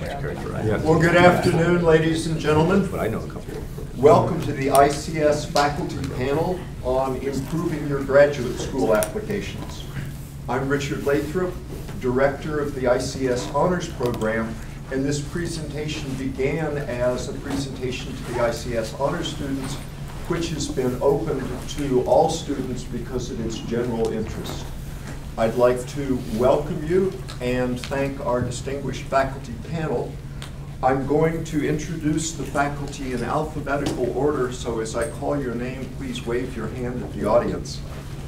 Well, good afternoon, ladies and gentlemen. But I know a couple. Welcome to the ICS Faculty Panel on Improving Your Graduate School Applications. I'm Richard Lathrop, Director of the ICS Honors Program, and this presentation began as a presentation to the ICS Honors students, which has been opened to all students because of its general interest. I'd like to welcome you and thank our distinguished faculty panel. I'm going to introduce the faculty in alphabetical order, so as I call your name, please wave your hand at the audience.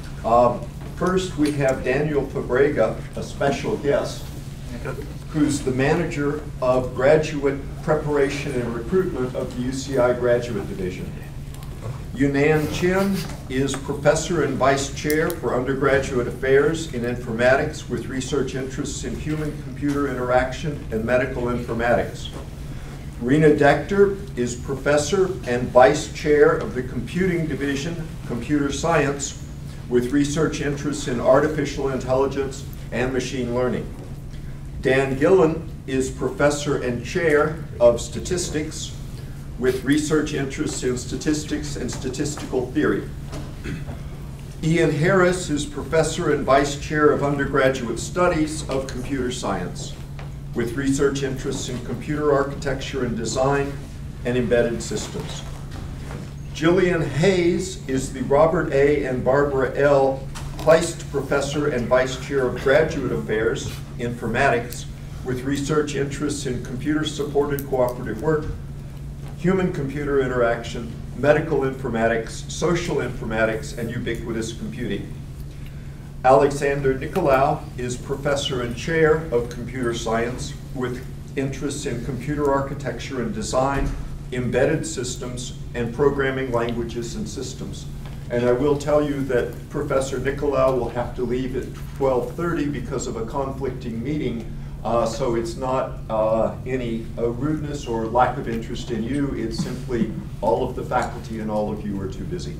First, we have Daniel Fabrega, a special guest, who's the manager of graduate preparation and recruitment of the UCI Graduate Division. Yunan Chin is Professor and Vice Chair for Undergraduate Affairs in Informatics with research interests in human-computer interaction and medical informatics. Rena Decter is Professor and Vice Chair of the Computing Division, Computer Science, with research interests in artificial intelligence and machine learning. Dan Gillen is Professor and Chair of Statistics, with research interests in statistics and statistical theory. Ian Harris is Professor and Vice Chair of Undergraduate Studies of Computer Science, with research interests in computer architecture and design and embedded systems. Jillian Hayes is the Robert A. and Barbara L. Kleist Professor and Vice Chair of Graduate Affairs, Informatics, with research interests in computer-supported cooperative work, human-computer interaction, medical informatics, social informatics, and ubiquitous computing. Alexander Nicolau is Professor and Chair of Computer Science with interests in computer architecture and design, embedded systems, and programming languages and systems. And I will tell you that Professor Nicolau will have to leave at 12:30 because of a conflicting meeting. So it's not any rudeness or lack of interest in you. It's simply all of the faculty and all of you are too busy.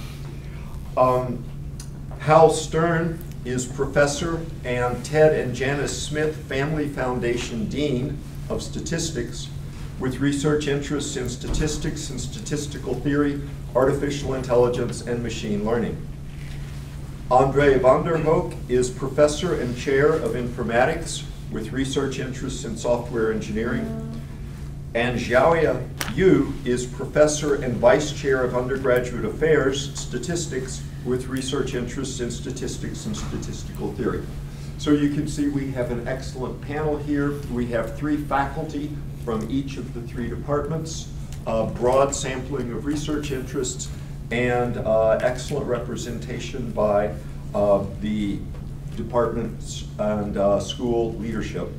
Hal Stern is Professor and Ted and Janice Smith Family Foundation Dean of Statistics with research interests in statistics and statistical theory, artificial intelligence, and machine learning. Andre van der Hoek is Professor and Chair of Informatics with research interests in software engineering. And Xiaoya Yu is Professor and Vice Chair of Undergraduate Affairs, Statistics, with research interests in statistics and statistical theory. So you can see we have an excellent panel here. We have 3 faculty from each of the 3 departments, broad sampling of research interests, and excellent representation by the departments and school leadership.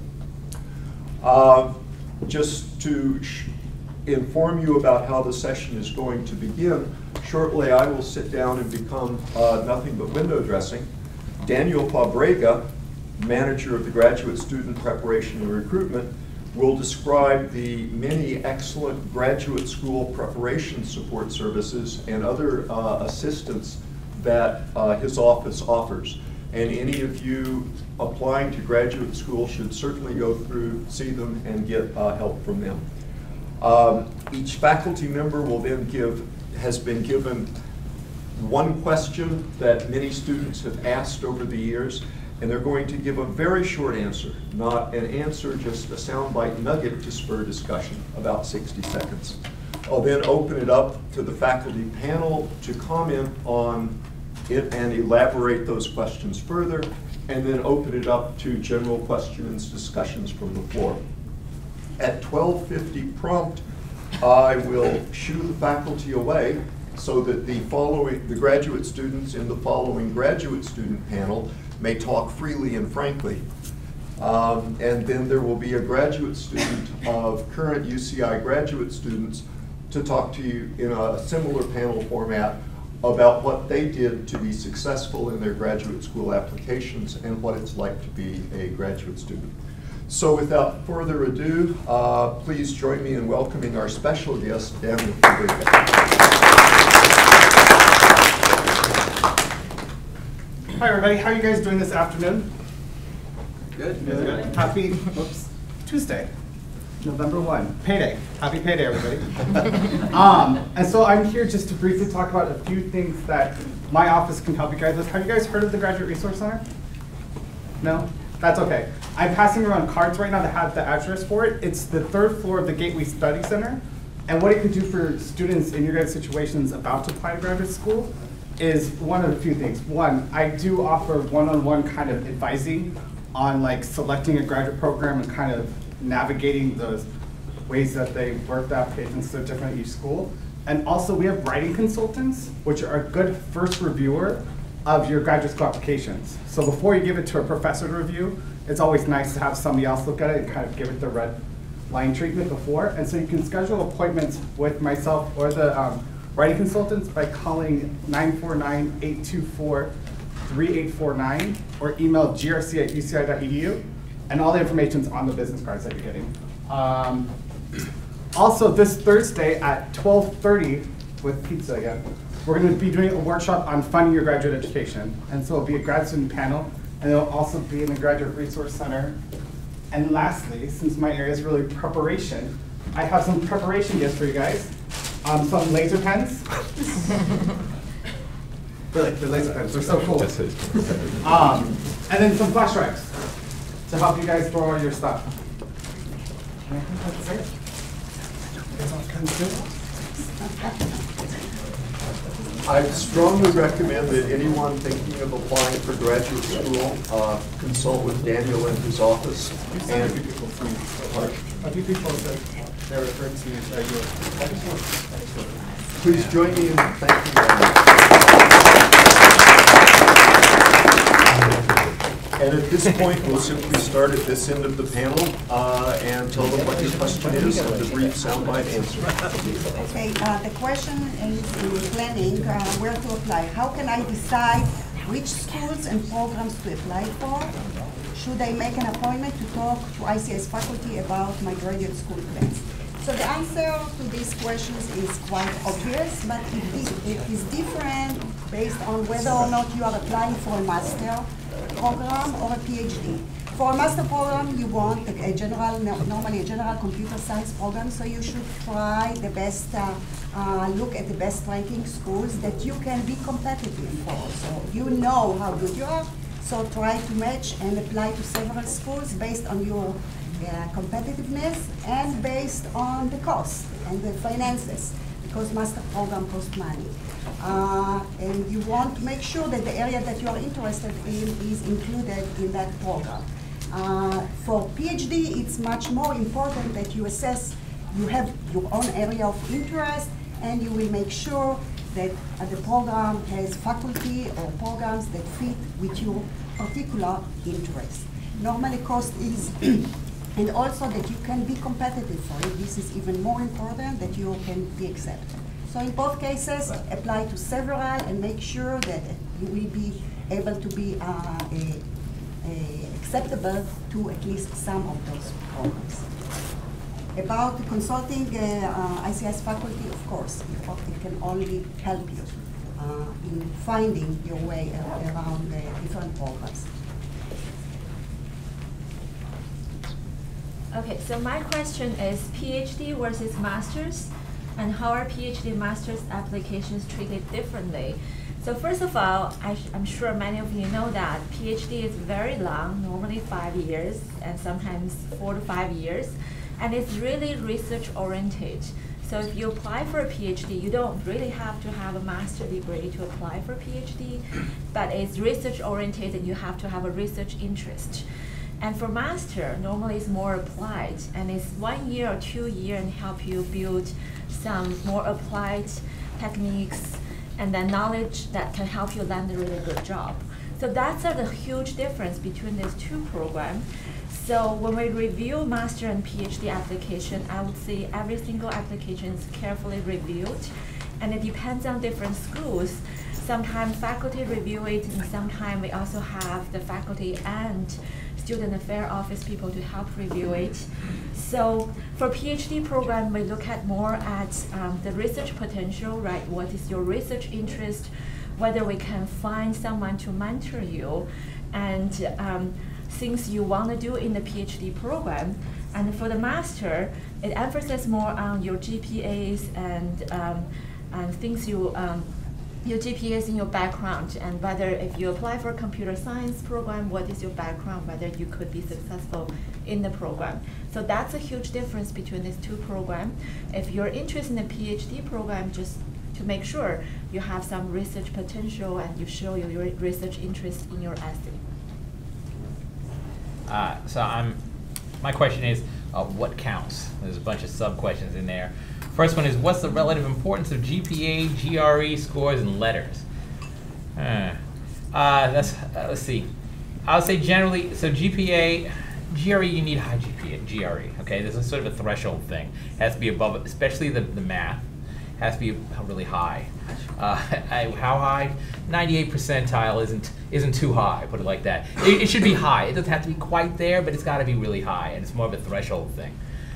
Just to inform you about how the session is going to begin, shortly I will sit down and become nothing but window dressing. Daniel Fabrega, manager of the Graduate Student Preparation and Recruitment, will describe the many excellent graduate school preparation support services and other assistance that his office offers. And any of you applying to graduate school should certainly go through, see them, and get help from them. Each faculty member will then has been given one question that many students have asked over the years, and they're going to give a very short answer, not an answer, just a soundbite nugget to spur discussion, about 60 seconds. I'll then open it up to the faculty panel to comment on it and elaborate those questions further, and then open it up to general questions, discussions from the floor. At 12:50 prompt, I will shoo the faculty away so that the graduate students in the following graduate student panel may talk freely and frankly. And then there will be a graduate student of current UCI graduate students to talk to you in a similar panel format about what they did to be successful in their graduate school applications and what it's like to be a graduate student. So without further ado, please join me in welcoming our special guest, Daniel Fabrega. Hi everybody, how are you guys doing this afternoon? Good. Good. Happy Tuesday. November 1, payday. Happy payday, everybody. And so I'm here just to briefly talk about a few things that my office can help you guys with. Have you guys heard of the Graduate Resource Center? No? That's okay. I'm passing around cards right now that have the address for it. It's the 3rd floor of the Gateway Study Center. And what it could do for students in your guys' situations about to apply to graduate school is one of a few things. One, I do offer one-on-one kind of advising on like selecting a graduate program and kind of navigating those ways that they work the applications so different at each school. And also we have writing consultants, which are a good first reviewer of your graduate school applications. So before you give it to a professor to review, it's always nice to have somebody else look at it and kind of give it the red line treatment before. And so you can schedule appointments with myself or the writing consultants by calling 949-824-3849 or email grc@uci.edu. And all the information's on the business cards that you're getting. Also, this Thursday at 12:30 with pizza again, we're going to be doing a workshop on funding your graduate education. And so it'll be a grad student panel, and it'll also be in the Graduate Resource Center. And lastly, since my area is really preparation, I have some preparation gifts for you guys. Some laser pens. Really, they're laser pens. They're so cool. And then some flash drives to help you guys store all your stuff. And I think that's it. I strongly recommend that anyone thinking of applying for graduate school consult with Daniel in his office. And a few people said they referred to you. Please join me in thanking them. And at this point, we'll simply start at this end of the panel and tell them what your question is and the brief soundbite answer. Okay, the question is in planning where to apply. How can I decide which schools and programs to apply for? Should I make an appointment to talk to ICS faculty about my graduate school plans? So the answer to these questions is quite obvious, but it is different based on whether or not you are applying for a master program or a PhD. For a master program, you want normally a general computer science program, so you should try the best, look at the best ranking schools that you can be competitive for. So you know how good you are, so try to match and apply to several schools based on your competitiveness and based on the cost and the finances, because master program costs money. And you want to make sure that the area that you are interested in is included in that program. For PhD, it's much more important that you assess, you have your own area of interest, and you will make sure that the program has faculty or programs that fit with your particular interest. Normally cost is, and also that you can be competitive for it. This is even more important, that you can be accepted. So in both cases, apply to several and make sure that you will be able to be acceptable to at least some of those programs. About consulting ICS faculty, of course, it can only help you in finding your way around the different programs. Okay, so my question is PhD versus master's, and how are PhD master's applications treated differently? So first of all, I'm sure many of you know that PhD is very long, normally 5 years, and sometimes 4 to 5 years, and it's really research oriented. So if you apply for a PhD, you don't really have to have a master's degree to apply for a PhD, but it's research oriented and you have to have a research interest. And for master, normally it's more applied, and it's 1 year or 2 years and help you build some more applied techniques and then knowledge that can help you land a really good job. So that's the huge difference between these two programs. So when we review master and PhD application, I would say every single application is carefully reviewed, and it depends on different schools. Sometimes faculty review it, and sometimes we also have the faculty and student affairs office people to help review it. So for PhD program, we look at more at the research potential, right? What is your research interest? Whether we can find someone to mentor you, and things you want to do in the PhD program. And for the master, it emphasizes more on your GPAs and things your GPAs in your background, and whether if you apply for a computer science program, what is your background, whether you could be successful in the program. So that's a huge difference between these two programs. If you're interested in a PhD program, just to make sure you have some research potential and you show your research interest in your essay. My question is, what counts? There's a bunch of sub-questions in there. First one is, what's the relative importance of GPA, GRE scores, and letters? Let's see. I would say generally, so GPA, GRE, you need high GPA, GRE, okay? This is sort of a threshold thing. It has to be above, especially the math, has to be really high. How high? 98th percentile isn't too high, put it like that. It should be high. It doesn't have to be quite there, but it's got to be really high, and it's more of a threshold thing.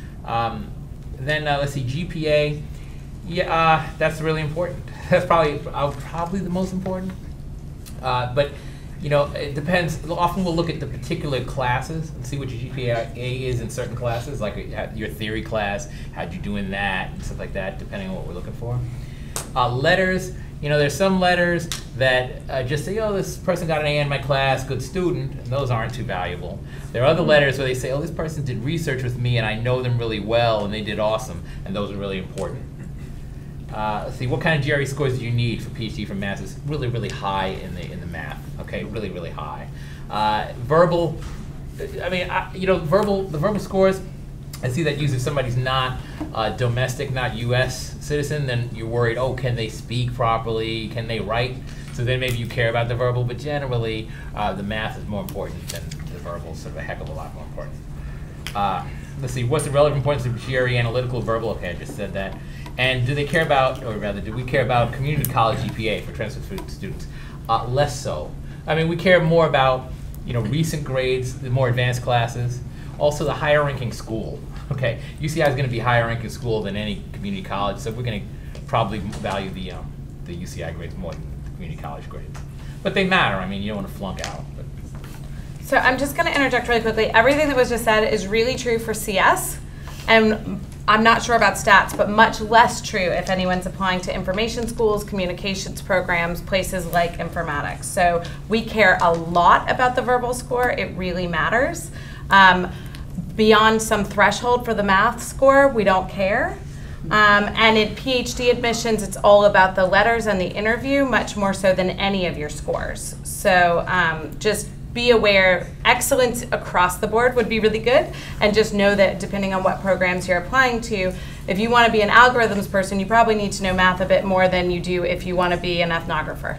Then let's see, GPA. Yeah, that's really important. That's probably the most important. But you know, it depends. Often we'll look at the particular classes and see what your GPA is in certain classes, like your theory class, how'd you do in that, and stuff like that, depending on what we're looking for. Letters, you know, there's some letters that just say, oh, this person got an A in my class, good student, and those aren't too valuable. There are other letters where they say, oh, this person did research with me and I know them really well and they did awesome, and those are really important. Let's see, what kind of GRE scores do you need for PhD from math? Is really, really high in the math, okay, really, really high. Verbal, I mean, you know, the verbal scores, I see that usually if somebody's not domestic, not U.S. citizen, then you're worried, oh, can they speak properly? Can they write? So then maybe you care about the verbal, but generally the math is more important than the verbal, sort of a heck of a lot more important. Let's see, what's the relative importance of GRE analytical verbal? Okay, I just said that. And do they care about, or rather, do we care about community college GPA for transfer students? Less so. I mean, we care more about, you know, recent grades, the more advanced classes, also the higher ranking school. Okay, UCI is going to be higher ranking school than any community college, so we're going to probably value the UCI grades more than the community college grades. But they matter. I mean, you don't want to flunk out. But. So I'm just going to interject really quickly. Everything that was just said is really true for CS, and I'm not sure about stats, but much less true if anyone's applying to information schools, communications programs, places like informatics. So we care a lot about the verbal score. It really matters. Beyond some threshold for the math score, we don't care. And in PhD admissions, it's all about the letters and the interview, much more so than any of your scores. So just be aware, excellence across the board would be really good, and just know that depending on what programs you're applying to, if you want to be an algorithms person, you probably need to know math a bit more than you do if you want to be an ethnographer.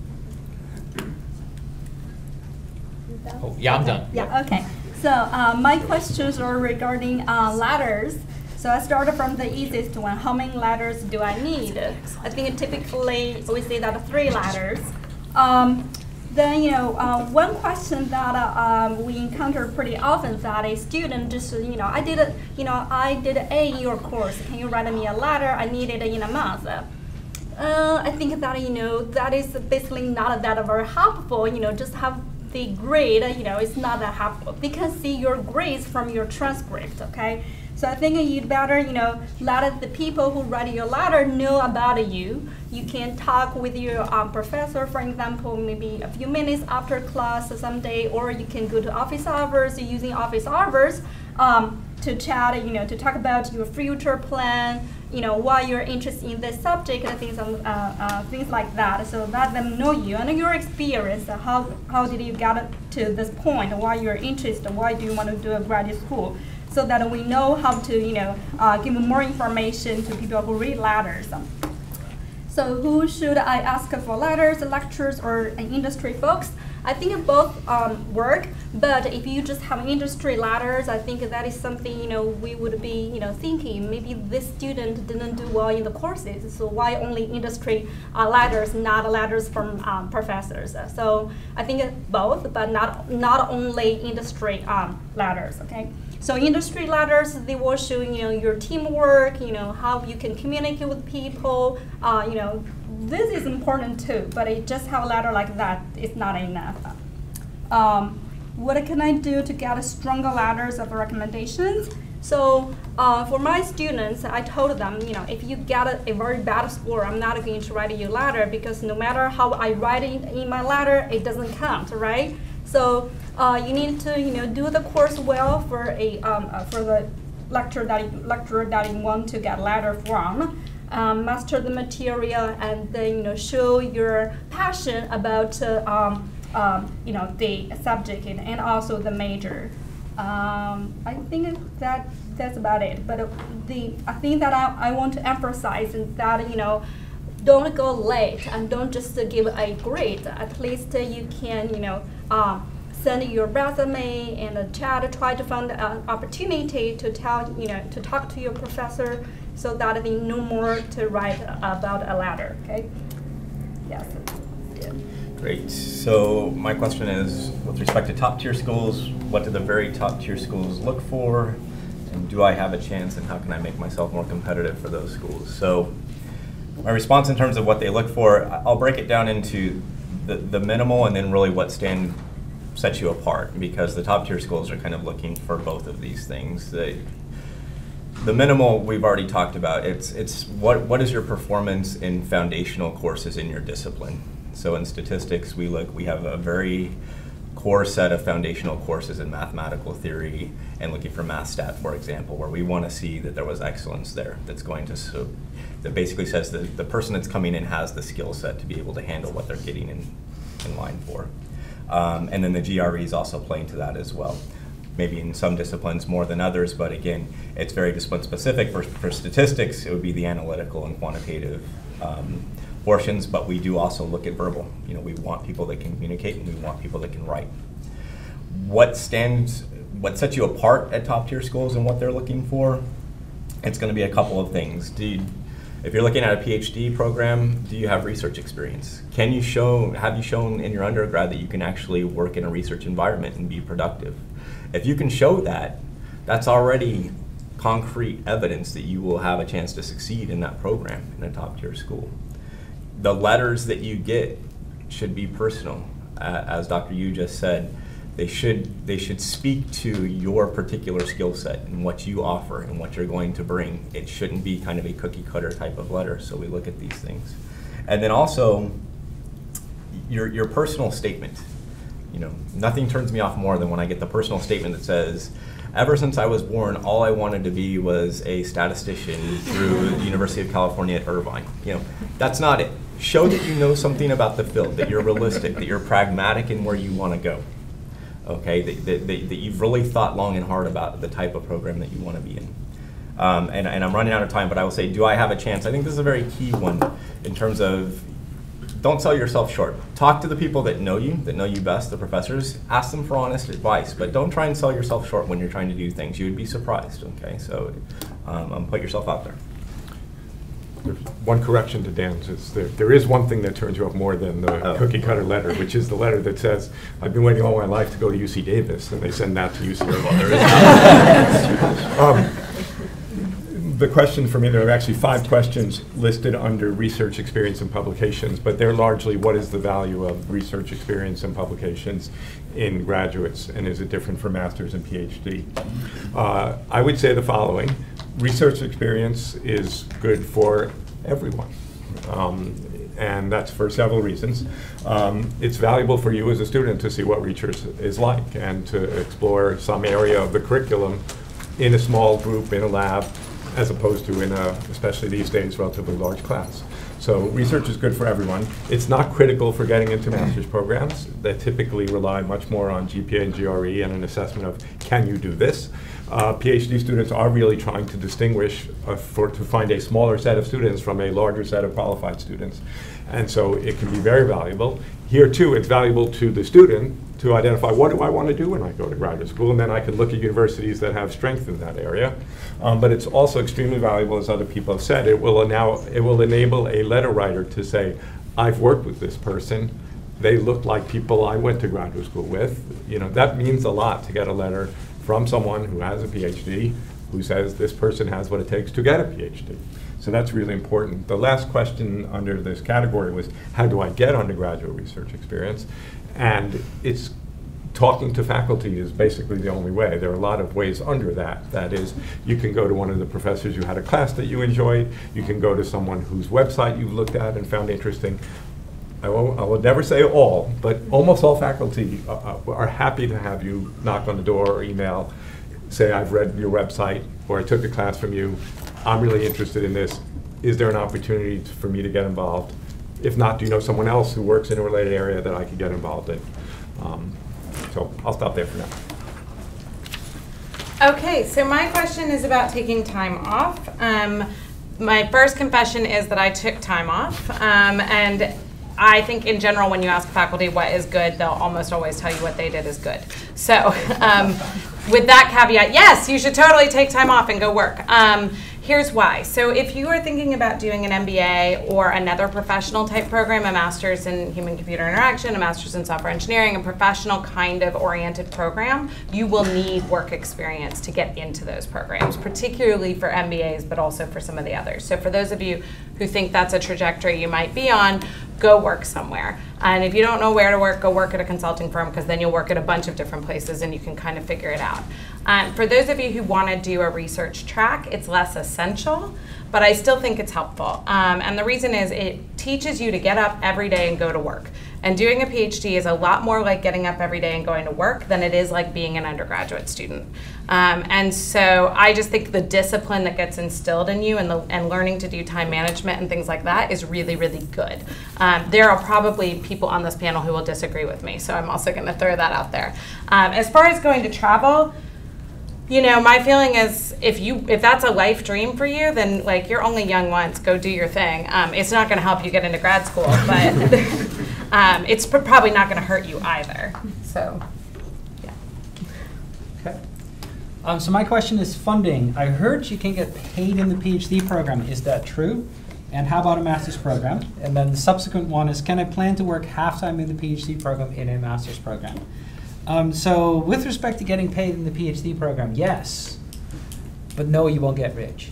Oh, yeah, I'm done. Yeah, okay. So my questions are regarding letters. So I started from the easiest one. How many letters do I need? I think typically we say that 3 letters. Then, you know, one question that we encounter pretty often that a student just, you know, I did an A in your course. Can you write me a letter? I need it in a month. I think that, you know, that is basically not that very helpful. You know, just have the grade, you know, it's not that helpful. We can see your grades from your transcript, okay? So I think you'd better, you know, let the people who write your letter know about you. You can talk with your professor, for example, maybe a few minutes after class someday, or you can go to office hours using office hours to chat, you know, to talk about your future plan, you know, why you're interested in this subject and things like that. So let them know you and your experience. How did you get to this point? Why you're interested? Why do you want to do a graduate school? So that we know how to, you know, give more information to people who read letters. So who should I ask for letters, lectures, or industry folks? I think both work, but if you just have industry letters, I think that is something, you know, we would be, you know, thinking maybe this student didn't do well in the courses, so why only industry letters, not letters from professors? So I think both, but not only industry letters, okay? So industry letters, they will show, you know, your teamwork, you know, how you can communicate with people, you know, this is important too, but it just have a letter like that is not enough. what can I do to get stronger letters of recommendations? So for my students, I told them, if you get a very bad score, I'm not going to write you a letter because no matter how I write it in my letter, it doesn't count, right? So you need to, do the course well for the lecturer that you want to get a letter from. Master the material, and then show your passion about the subject and also the major. I think that's about it. But I think that I want to emphasize is that don't go late and don't just give a grade. At least you can send your resume and try to find an opportunity to to talk to your professor so that they know more to write about a letter. Okay. Yes. Great. So my question is, with respect to top tier schools, what do the very top tier schools look for? And do I have a chance, and how can I make myself more competitive for those schools? So my response in terms of what they look for, I'll break it down into the minimal and then really what sets you apart, because the top tier schools are kind of looking for both of these things. The minimal we've already talked about. It's what is your performance in foundational courses in your discipline? So in statistics, we have a very core set of foundational courses in mathematical theory and looking for math stat, for example, where we want to see that there was excellence there that basically says that the person that's coming in has the skill set to be able to handle what they're getting in line for. And then the GRE is also playing to that as well. Maybe in some disciplines more than others, but again, it's very discipline specific. For statistics, it would be the analytical and quantitative portions, but we do also look at verbal. We want people that can communicate, and we want people that can write. What sets you apart at top tier schools and what they're looking for? It's going to be a couple of things. If you're looking at a PhD program, do you have research experience? Have you shown in your undergrad that you can actually work in a research environment and be productive? If you can show that, that's already concrete evidence that you will have a chance to succeed in that program in a top tier school. The letters that you get should be personal. As Dr. Yu just said, they should speak to your particular skill set and what you offer and what you're going to bring. It shouldn't be kind of a cookie cutter type of letter, so we look at these things. And then also, your personal statement. Nothing turns me off more than when I get the personal statement that says, ever since I was born, all I wanted to be was a statistician through the University of California at Irvine. That's not it. Show that you know something about the field, that you're realistic, that you're pragmatic in where you want to go. Okay, that you've really thought long and hard about the type of program that you want to be in. And I'm running out of time, but I will say, do I have a chance? I think this is a very key one in terms of, don't sell yourself short. Talk to the people that know you best, the professors. Ask them for honest advice, but don't try and sell yourself short when you're trying to do things. You would be surprised, okay? So put yourself out there. There's one correction to Dan's. There is one thing that turns you up more than the cookie cutter letter, which is the letter that says, I've been waiting all my life to go to UC Davis, and they send that to UC Irvine. The question for me, there are actually 5 questions listed under research experience and publications, but they're largely, what is the value of research experience and publications in graduates, and is it different for master's and PhD? I would say the following. Research experience is good for everyone, and that's for several reasons. It's valuable for you as a student to see what research is like and to explore some area of the curriculum in a small group, in a lab, as opposed to in a, especially these days, relatively large class. So research is good for everyone. It's not critical for getting into master's programs that typically rely much more on GPA and GRE and an assessment of, can you do this? PhD students are really trying to distinguish to find a smaller set of students from a larger set of qualified students. And so it can be very valuable. Here too, it's valuable to the student to identify, what do I want to do when I go to graduate school? And then I can look at universities that have strength in that area. But it's also extremely valuable, as other people have said. It will enable a letter writer to say, I've worked with this person. They look like people I went to graduate school with. That means a lot to get a letter from someone who has a PhD, who says this person has what it takes to get a PhD. So that's really important. The last question under this category was, how do I get undergraduate research experience? And it's talking to faculty is basically the only way. There are a lot of ways under that. That is, you can go to one of the professors who had a class that you enjoyed. You can go to someone whose website you've looked at and found interesting. I will never say all, but almost all faculty are happy to have you knock on the door or email, say, I've read your website, or I took a class from you. I'm really interested in this. Is there an opportunity for me to get involved? If not, do you know someone else who works in a related area that I could get involved in? So I'll stop there for now. Okay, so my question is about taking time off. My first confession is that I took time off, and I think in general when you ask faculty what is good, they'll almost always tell you what they did is good. So with that caveat, yes, you should totally take time off and go work. Here's why. So if you are thinking about doing an MBA or another professional type program, a master's in human-computer interaction, a master's in software engineering, a professional kind of oriented program, you will need work experience to get into those programs, particularly for MBAs, but also for some of the others. So for those of you who think that's a trajectory you might be on, go work somewhere. And if you don't know where to work, go work at a consulting firm, because then you'll work at a bunch of different places and you can kind of figure it out. For those of you who want to do a research track, it's less essential, but I still think it's helpful. And the reason is it teaches you to get up every day and go to work. And doing a PhD is a lot more like getting up every day and going to work than it is like being an undergraduate student. And so I just think the discipline that gets instilled in you and learning to do time management and things like that is really, really good. There are probably people on this panel who will disagree with me, so I'm also going to throw that out there. As far as going to travel, you know, my feeling is if that's a life dream for you, then like you're only young once, go do your thing. It's not going to help you get into grad school, but it's probably not going to hurt you either. So, yeah. Okay. So my question is funding. I heard you can get paid in the PhD program. Is that true? And how about a master's program? And then the subsequent one is, can I plan to work half-time in the PhD program in a master's program? So with respect to getting paid in the PhD program, yes, but no, you won't get rich.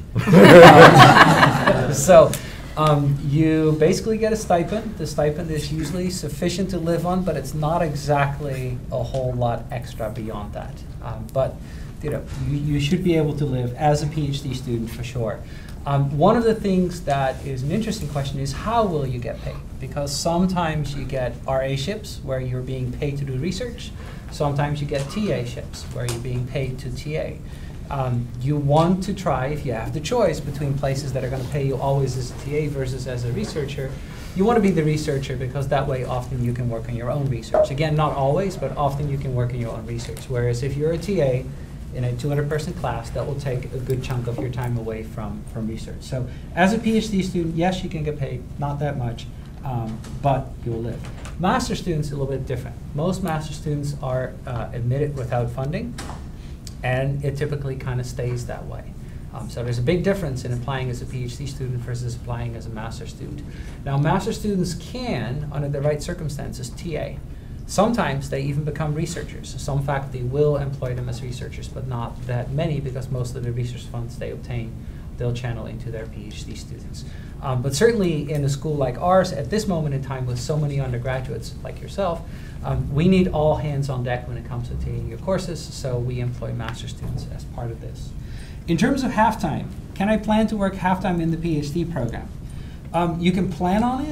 You basically get a stipend. The stipend is usually sufficient to live on, but it's not exactly a whole lot extra beyond that. But you know, you should be able to live as a PhD student for sure. One of the things that is an interesting question is how will you get paid? Because sometimes you get RA-ships where you're being paid to do research. Sometimes you get TA-ships where you're being paid to TA. You want to try, if you have the choice between places that are going to pay you always as a TA versus as a researcher, you want to be the researcher because that way often you can work on your own research. Again, not always, but often you can work on your own research. Whereas if you're a TA in a 200-person class, that will take a good chunk of your time away from research. So as a PhD student, yes, you can get paid, not that much, but you'll live. Master students are a little bit different. Most master students are admitted without funding, and it typically kind of stays that way. So there's a big difference in applying as a PhD student versus applying as a master student. Now, master students can, under the right circumstances, TA. Sometimes they even become researchers. Some faculty will employ them as researchers, but not that many because most of the research funds they obtain, they'll channel into their PhD students. But certainly in a school like ours, at this moment in time with so many undergraduates like yourself, we need all hands on deck when it comes to taking your courses, so we employ master students as part of this. In terms of half-time, can I plan to work half-time in the PhD program? You can plan on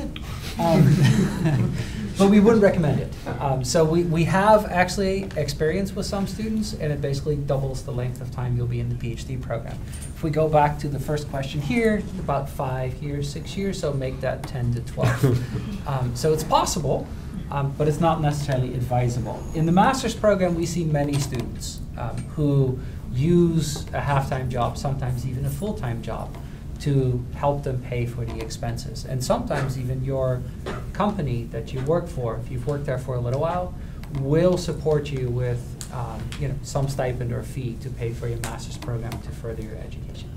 it, but we wouldn't recommend it. So we have actually experience with some students, and it basically doubles the length of time you'll be in the PhD program. If we go back to the first question here, about 5 years, 6 years, so make that 10 to 12. So it's possible, but it's not necessarily advisable. In the master's program, we see many students who use a half-time job, sometimes even a full-time job, to help them pay for the expenses. And sometimes even your company that you work for, if you've worked there for a little while, will support you with some stipend or fee to pay for your master's program to further your education.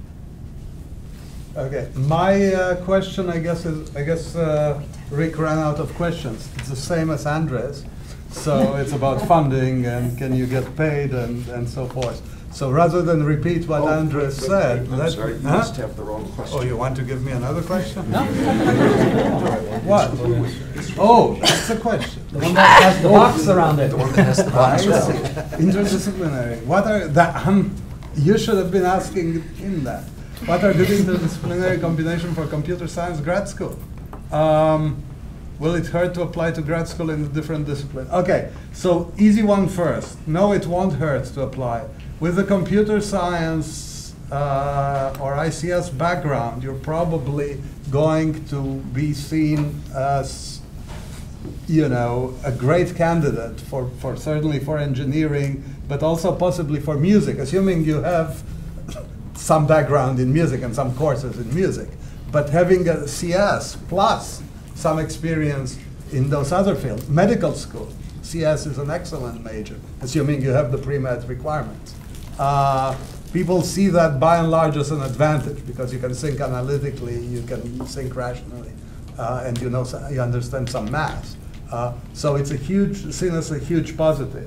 Okay, my question, I guess Rick ran out of questions. It's the same as Andres. So it's about funding and can you get paid and so forth. So rather than repeat what Andres said, I'm sorry, you must have the wrong question. Oh, you want to give me another question? No. What? Oh, that's a question. The one that has the box around it. The one that has the box I around see. it. Interdisciplinary. What are that? You should have been asking him that. What are good interdisciplinary combination for computer science grad school? Will it hurt to apply to grad school in a different discipline? Okay, so easy one first. No, it won't hurt to apply. With the computer science or ICS background, you're probably going to be seen as, you know, a great candidate for certainly for engineering, but also possibly for music, assuming you have some background in music and some courses in music. But having a CS plus some experience in those other fields, medical school, CS is an excellent major, assuming you have the pre-med requirements. People see that by and large as an advantage because you can think analytically, you can think rationally, and you know, you understand some math. So it's seen as a huge positive.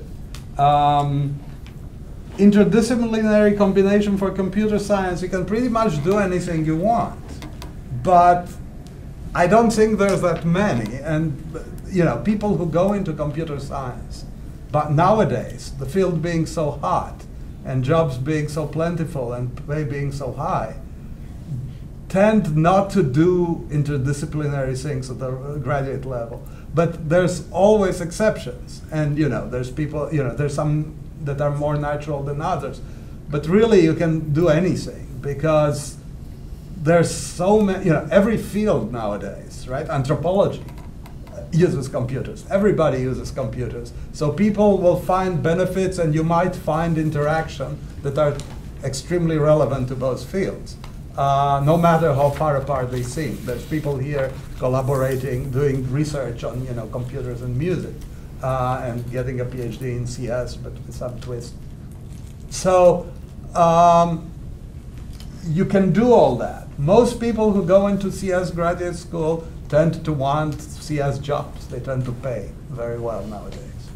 Interdisciplinary combination for computer science, you can pretty much do anything you want, but I don't think there's that many. And you know, people who go into computer science, but nowadays, the field being so hot and jobs being so plentiful and pay being so high, tend not to do interdisciplinary things at the graduate level. But there's always exceptions. And you know, there's people, you know, there's some that are more natural than others. But really you can do anything because there's so many, you know, every field nowadays, right? Anthropology uses computers. Everybody uses computers. So people will find benefits and you might find interaction that are extremely relevant to both fields. No matter how far apart they seem. There's people here collaborating, doing research on, you know, computers and music, and getting a PhD in CS, but with some twist. So you can do all that. Most people who go into CS graduate school tend to want CS jobs. They tend to pay very well nowadays.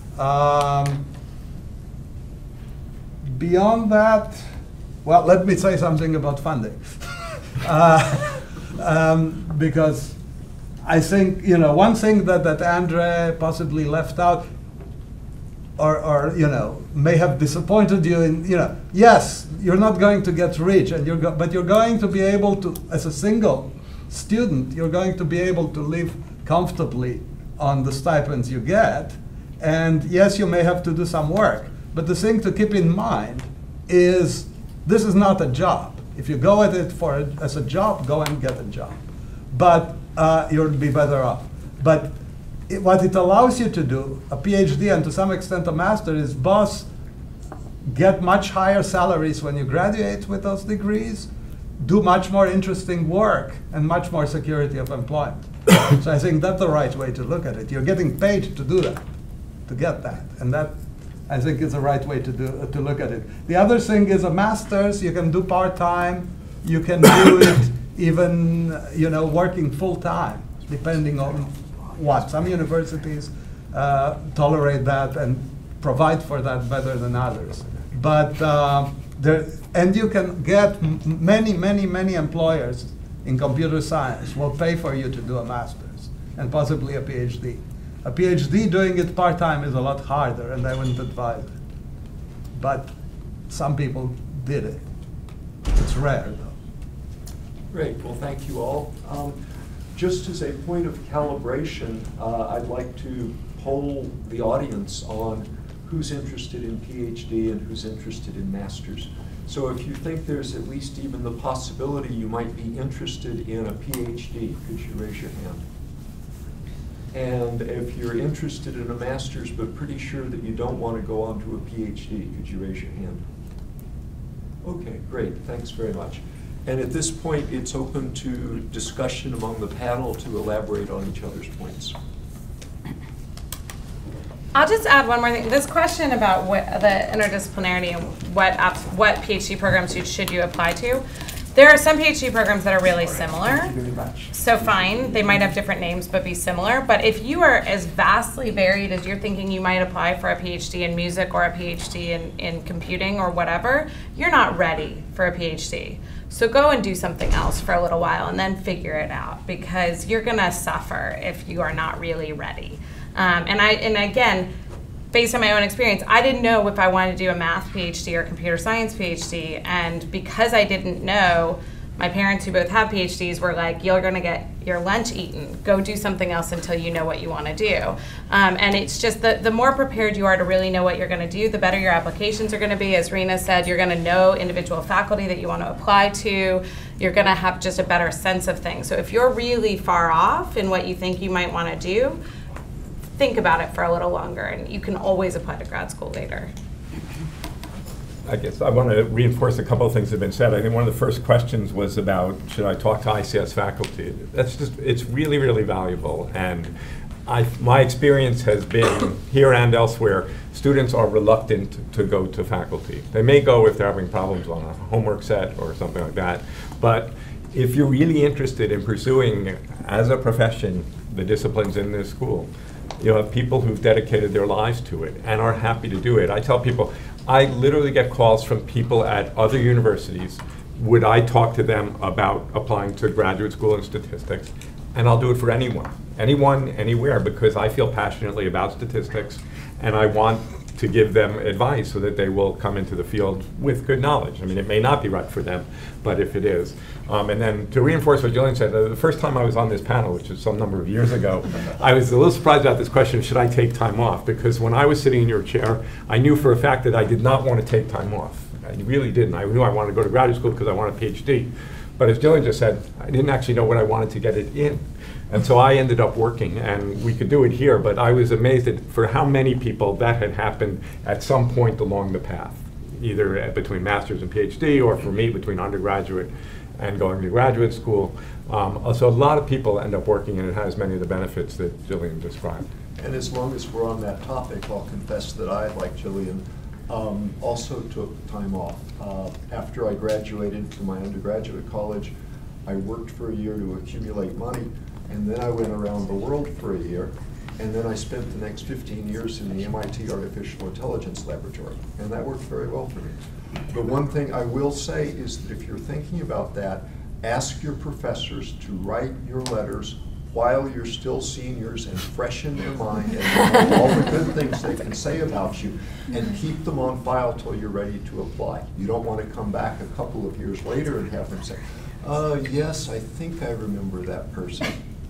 Beyond that, well, let me say something about funding. Because I think, you know, one thing that Andre possibly left out or you know, may have disappointed you in, you know, yes, you're not going to get rich, and but you're going to be able to, as a single student, you're going to be able to live comfortably on the stipends you get. And yes, you may have to do some work, but the thing to keep in mind is this is not a job. If you go at it as a job, go and get a job. But you'll be better off. But what it allows you to do, a PhD and to some extent a master, is both get much higher salaries when you graduate with those degrees, do much more interesting work, and much more security of employment. So I think that's the right way to look at it. You're getting paid to do that, to get that. And that, I think, is the right way to look at it. The other thing is a master's, you can do part-time. You can do it even, you know, working full-time, depending on what. Some universities tolerate that and provide for that better than others. But and you can get many employers in computer science will pay for you to do a master's and possibly a PhD. A PhD doing it part-time is a lot harder, and I wouldn't advise it. But some people did it. It's rare, though. Great. Well, thank you all. Just as a point of calibration, I'd like to poll the audience on who's interested in PhD and who's interested in master's. So if you think there's at least even the possibility you might be interested in a PhD, could you raise your hand? And if you're interested in a master's but pretty sure that you don't want to go on to a PhD, could you raise your hand? Okay, great. Thanks very much. And at this point, it's open to discussion among the panel to elaborate on each other's points. I'll just add one more thing. This question about the interdisciplinarity and what PhD programs should you apply to. There are some PhD programs that are really similar. Thank you very much. So fine, they might have different names but be similar. But if you are as vastly varied as you're thinking you might apply for a PhD in music or a PhD in computing or whatever, you're not ready for a PhD. So go and do something else for a little while and then figure it out, because you're going to suffer if you are not really ready. And again, based on my own experience, I didn't know if I wanted to do a math PhD or computer science PhD, and because I didn't know, my parents, who both have PhDs, were like, you're going to get your lunch eaten. Go do something else until you know what you want to do. And it's just the more prepared you are to really know what you're going to do, the better your applications are going to be. As Rena said, you're going to know individual faculty that you want to apply to. You're going to have just a better sense of things. So if you're really far off in what you think you might want to do, think about it for a little longer, and you can always apply to grad school later. I guess I want to reinforce a couple of things that have been said. I think one of the first questions was about, should I talk to ICS faculty? That's just, it's really, really valuable. And my experience has been here and elsewhere, students are reluctant to go to faculty. They may go if they're having problems on a homework set or something like that. But if you're really interested in pursuing, as a profession, the disciplines in this school, you have people who've dedicated their lives to it and are happy to do it. I tell people, I literally get calls from people at other universities. Would I talk to them about applying to graduate school in statistics? And I'll do it for anyone, anywhere, because I feel passionately about statistics, and I want to give them advice so that they will come into the field with good knowledge. I mean, it may not be right for them, but if it is. And then to reinforce what Jillian said, the first time I was on this panel, which is some number of years ago, I was a little surprised about this question, should I take time off? Because when I was sitting in your chair, I knew for a fact that I did not want to take time off. I really didn't. I knew I wanted to go to graduate school because I wanted a PhD. But as Jillian just said, I didn't actually know what I wanted to get it in. And so I ended up working, and we could do it here, but I was amazed for how many people that had happened at some point along the path, either between master's and PhD, or for me, between undergraduate and going to graduate school. So a lot of people end up working, and it has many of the benefits that Jillian described. And as long as we're on that topic, I'll confess that I, like Jillian, also took time off. After I graduated from my undergraduate college, I worked for a year to accumulate money, and then I went around the world for a year, and then I spent the next 15 years in the MIT Artificial Intelligence Laboratory, and that worked very well for me. The one thing I will say is that if you're thinking about that, ask your professors to write your letters while you're still seniors and fresh in their mind, and all the good things they can say about you, and keep them on file till you're ready to apply. You don't want to come back a couple of years later and have them say, yes, I think I remember that person.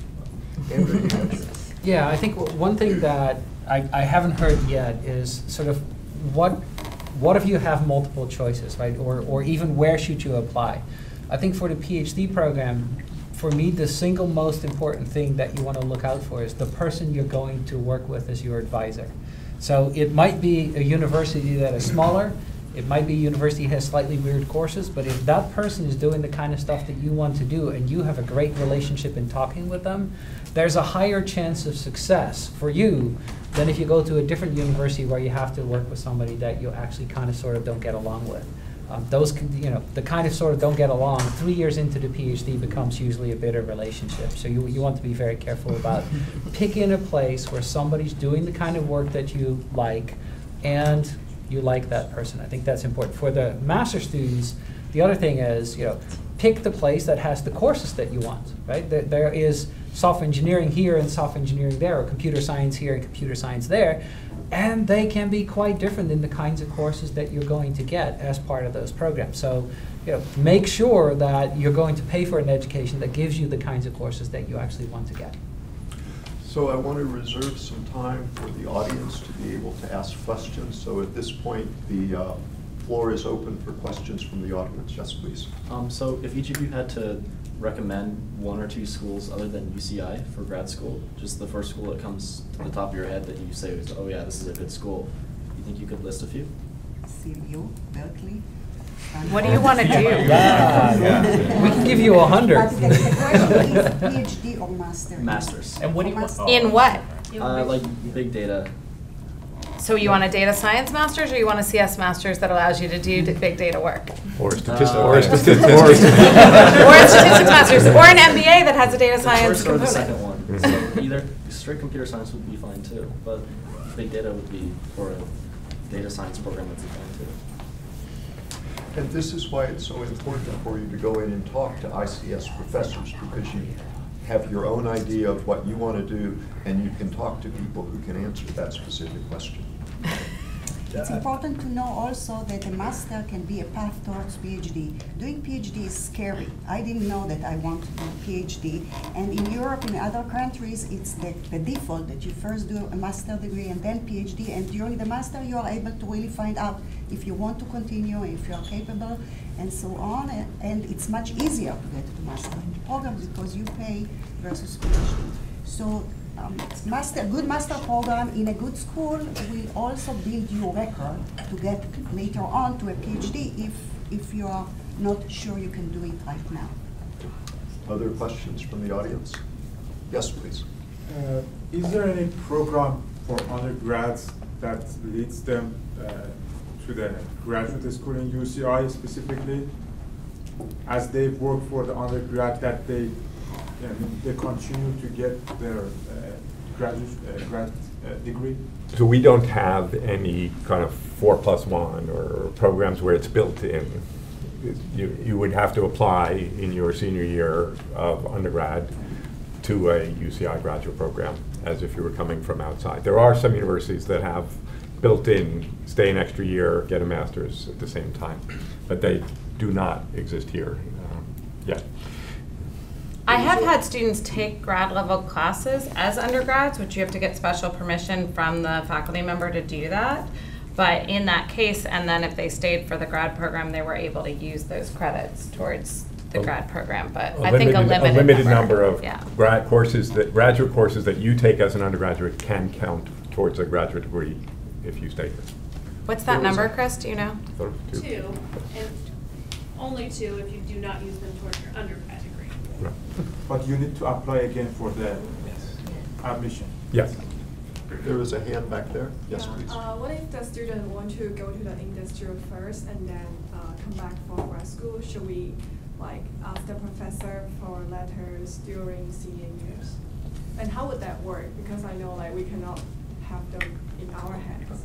Yeah, I think one thing that I haven't heard yet is sort of what if you have multiple choices, right? Or even where should you apply? I think for the PhD program, for me, the single most important thing that you want to look out for is the person you're going to work with as your advisor. So it might be a university that is smaller, it might be a university that has slightly weird courses, but if that person is doing the kind of stuff that you want to do and you have a great relationship in talking with them, there's a higher chance of success for you than if you go to a different university where you have to work with somebody that you actually kind of sort of don't get along with. The kind of sort of don't get along, 3 years into the PhD becomes usually a bitter relationship. So you want to be very careful about picking a place where somebody's doing the kind of work that you like and you like that person. I think that's important. For the master students, the other thing is, pick the place that has the courses that you want, right? There is software engineering here and software engineering there, or computer science here and computer science there. And they can be quite different in the kinds of courses that you're going to get as part of those programs. So, make sure that you're going to pay for an education that gives you the kinds of courses that you actually want to get. So I want to reserve some time for the audience to be able to ask questions. So at this point, the floor is open for questions from the audience. Yes, please. So if each of you had to recommend one or two schools other than UCI for grad school, just the first school that comes to the top of your head that you say, oh yeah, this is a good school, you think you could list a few? CMU, Berkeley. What do you want to do? Yeah. We can give you 100. But the question is PhD or master? Masters. And what do you want? In what? Like big data. So you want a data science master's, or you want a CS master's that allows you to do big data work? Or a Or a statistics master's, or an MBA that has a data science First or the component. second one. So either straight computer science would be fine too, but big data would be for a data science program would be fine too. And this is why it's so important for you to go in and talk to ICS professors, because you have your own idea of what you want to do, and you can talk to people who can answer that specific question. It's important to know also that a master can be a path towards PhD. Doing PhD is scary. I didn't know that I want to do PhD. And in Europe and other countries, it's the default that you first do a master degree and then PhD. And during the master, you are able to really find out if you want to continue, if you are capable, and so on. And it's much easier to get to master program because you pay versus PhD. So good master program in a good school will also build your record to get later on to a PhD if you are not sure you can do it right now. Other questions from the audience? Yes, please. Is there any program for undergrads that leads them to the graduate school in UCI specifically, as they work for the undergrad, that they continue to get their grad degree? So we don't have any kind of 4+1 or programs where it's built in. You would have to apply in your senior year of undergrad to a UCI graduate program as if you were coming from outside. There are some universities that have built in, stay an extra year, get a master's at the same time, but they do not exist here yet. I have had students take grad level classes as undergrads, which you have to get special permission from the faculty member to do that. But in that case, and then if they stayed for the grad program, they were able to use those credits towards the grad program. But I think a limited number of graduate courses that you take as an undergraduate can count towards a graduate degree if you stay here. What's that number, Chris? Do you know? Two, and only two if you do not use them towards your undergrad degree. Right. But you need to apply again for the admission. Yes. There was a hand back there. Yes, please. What if the student want to go to the industry first and then come back for grad school? Should we ask the professor for letters during senior years? And how would that work? Because I know we cannot have them in our hands.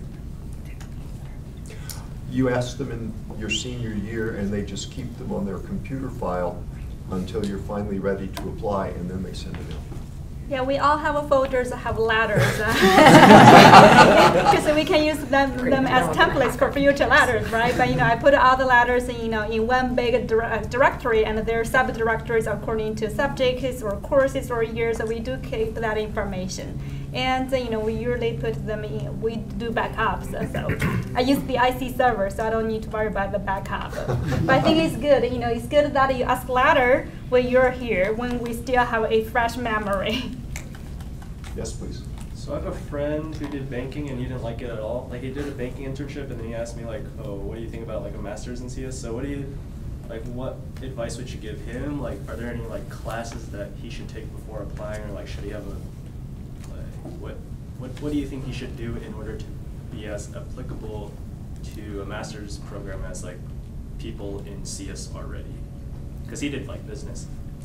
You ask them in your senior year, and they just keep them on their computer file until you're finally ready to apply, and then they send it in. Yeah, we all have folders that have letters. Because we can use them as templates for future letters, right? But I put all the letters in one big directory, and there are subdirectories according to subjects or courses or years. So we do keep that information. And we usually put them in, we do backups. So I use the IC server, so I don't need to worry about the backup. But I think it's good. It's good that you ask later when you're here, when we still have a fresh memory. Yes, please. So I have a friend who did banking and he didn't like it at all. He did a banking internship and then he asked me oh, what do you think about a master's in CS? So what advice would you give him? Are there any classes that he should take before applying, or should he have what do you think he should do in order to be as applicable to a master's program as people in CS already? Because he did business.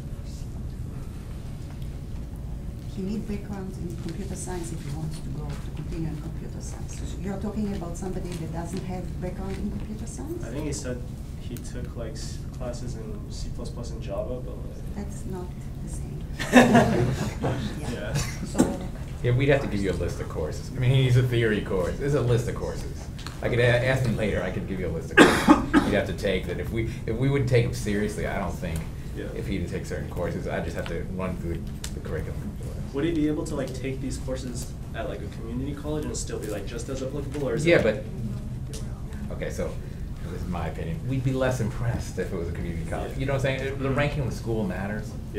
He needs background in computer science if he wants to go to continue in computer science. So you're talking about somebody that doesn't have background in computer science? I think he said he took classes in C++ and Java, but that's not the same. Yeah. So, yeah, we'd have to give you a list of courses. I mean, he needs a theory course. There's a list of courses. I could ask him later. I could give you a list of courses you'd have to take. That if we wouldn't take him seriously, I don't think if he did take certain courses, I'd just have to run through the curriculum. Would he be able to take these courses at a community college and still be just as applicable, or is okay, so this is my opinion. We'd be less impressed if it was a community college. Yeah. You know what I'm saying? The ranking of the school matters. Yeah.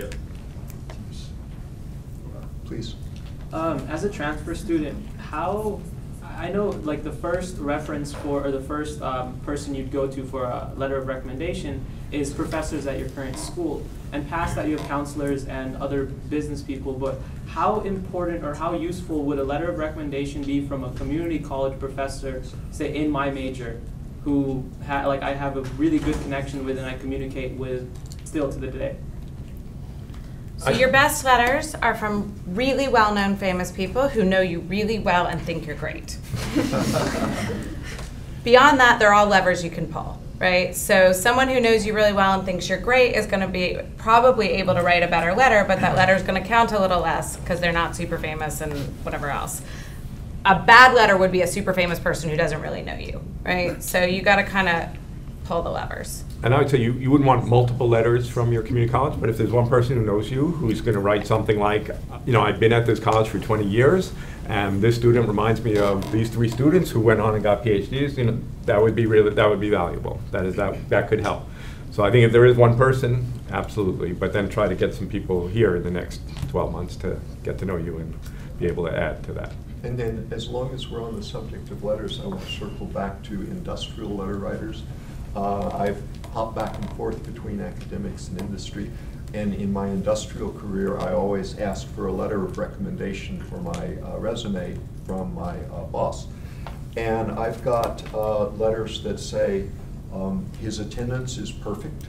Please. As a transfer student, how, I know the first reference or the first person you'd go to for a letter of recommendation is professors at your current school. And past that you have counselors and other business people, but how important or how useful would a letter of recommendation be from a community college professor, say in my major, who I have a really good connection with and I communicate with still to the day? So your best letters are from really well-known famous people who know you really well and think you're great. Beyond that, they're all levers you can pull. right? So someone who knows you really well and thinks you're great is going to be probably able to write a better letter, but that letter is going to count a little less because they're not super famous and whatever else. A bad letter would be a super famous person who doesn't really know you, right? So you got to kind of pull the levers. And I would say you wouldn't want multiple letters from your community college, but if there's one person who knows you who's going to write something like, you know, I've been at this college for 20 years, and this student reminds me of these 3 students who went on and got PhDs, you know, that would be valuable. That could help. So I think if there is one person, absolutely, but then try to get some people here in the next 12 months to get to know you and be able to add to that. And then, as long as we're on the subject of letters, I want to circle back to industrial letter writers. I've hopped back and forth between academics and industry, and in my industrial career, I always ask for a letter of recommendation for my resume from my boss. And I've got letters that say, his attendance is perfect,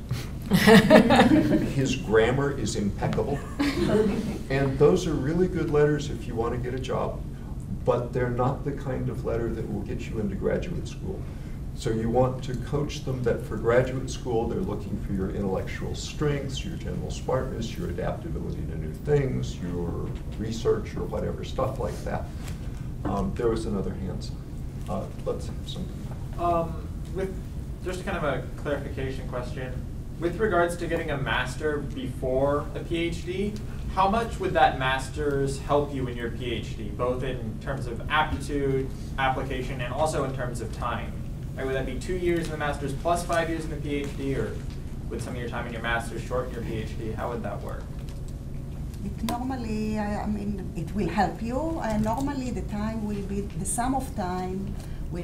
his grammar is impeccable, and those are really good letters if you want to get a job, but they're not the kind of letter that will get you into graduate school. So you want to coach them that for graduate school, they're looking for your intellectual strengths, your general smartness, your adaptability to new things, your research or whatever, stuff like that. There was another hand. Let's have some. With just kind of a clarification question, with regards to getting a master before a PhD, how much would that master's help you in your PhD, both in terms of aptitude, application, and also in terms of time? Right, would that be 2 years in the master's plus 5 years in the PhD, or would some of your time in your master's shorten your PhD? How would that work? It normally, I mean, it will help you. Normally, the time will be, the sum of time will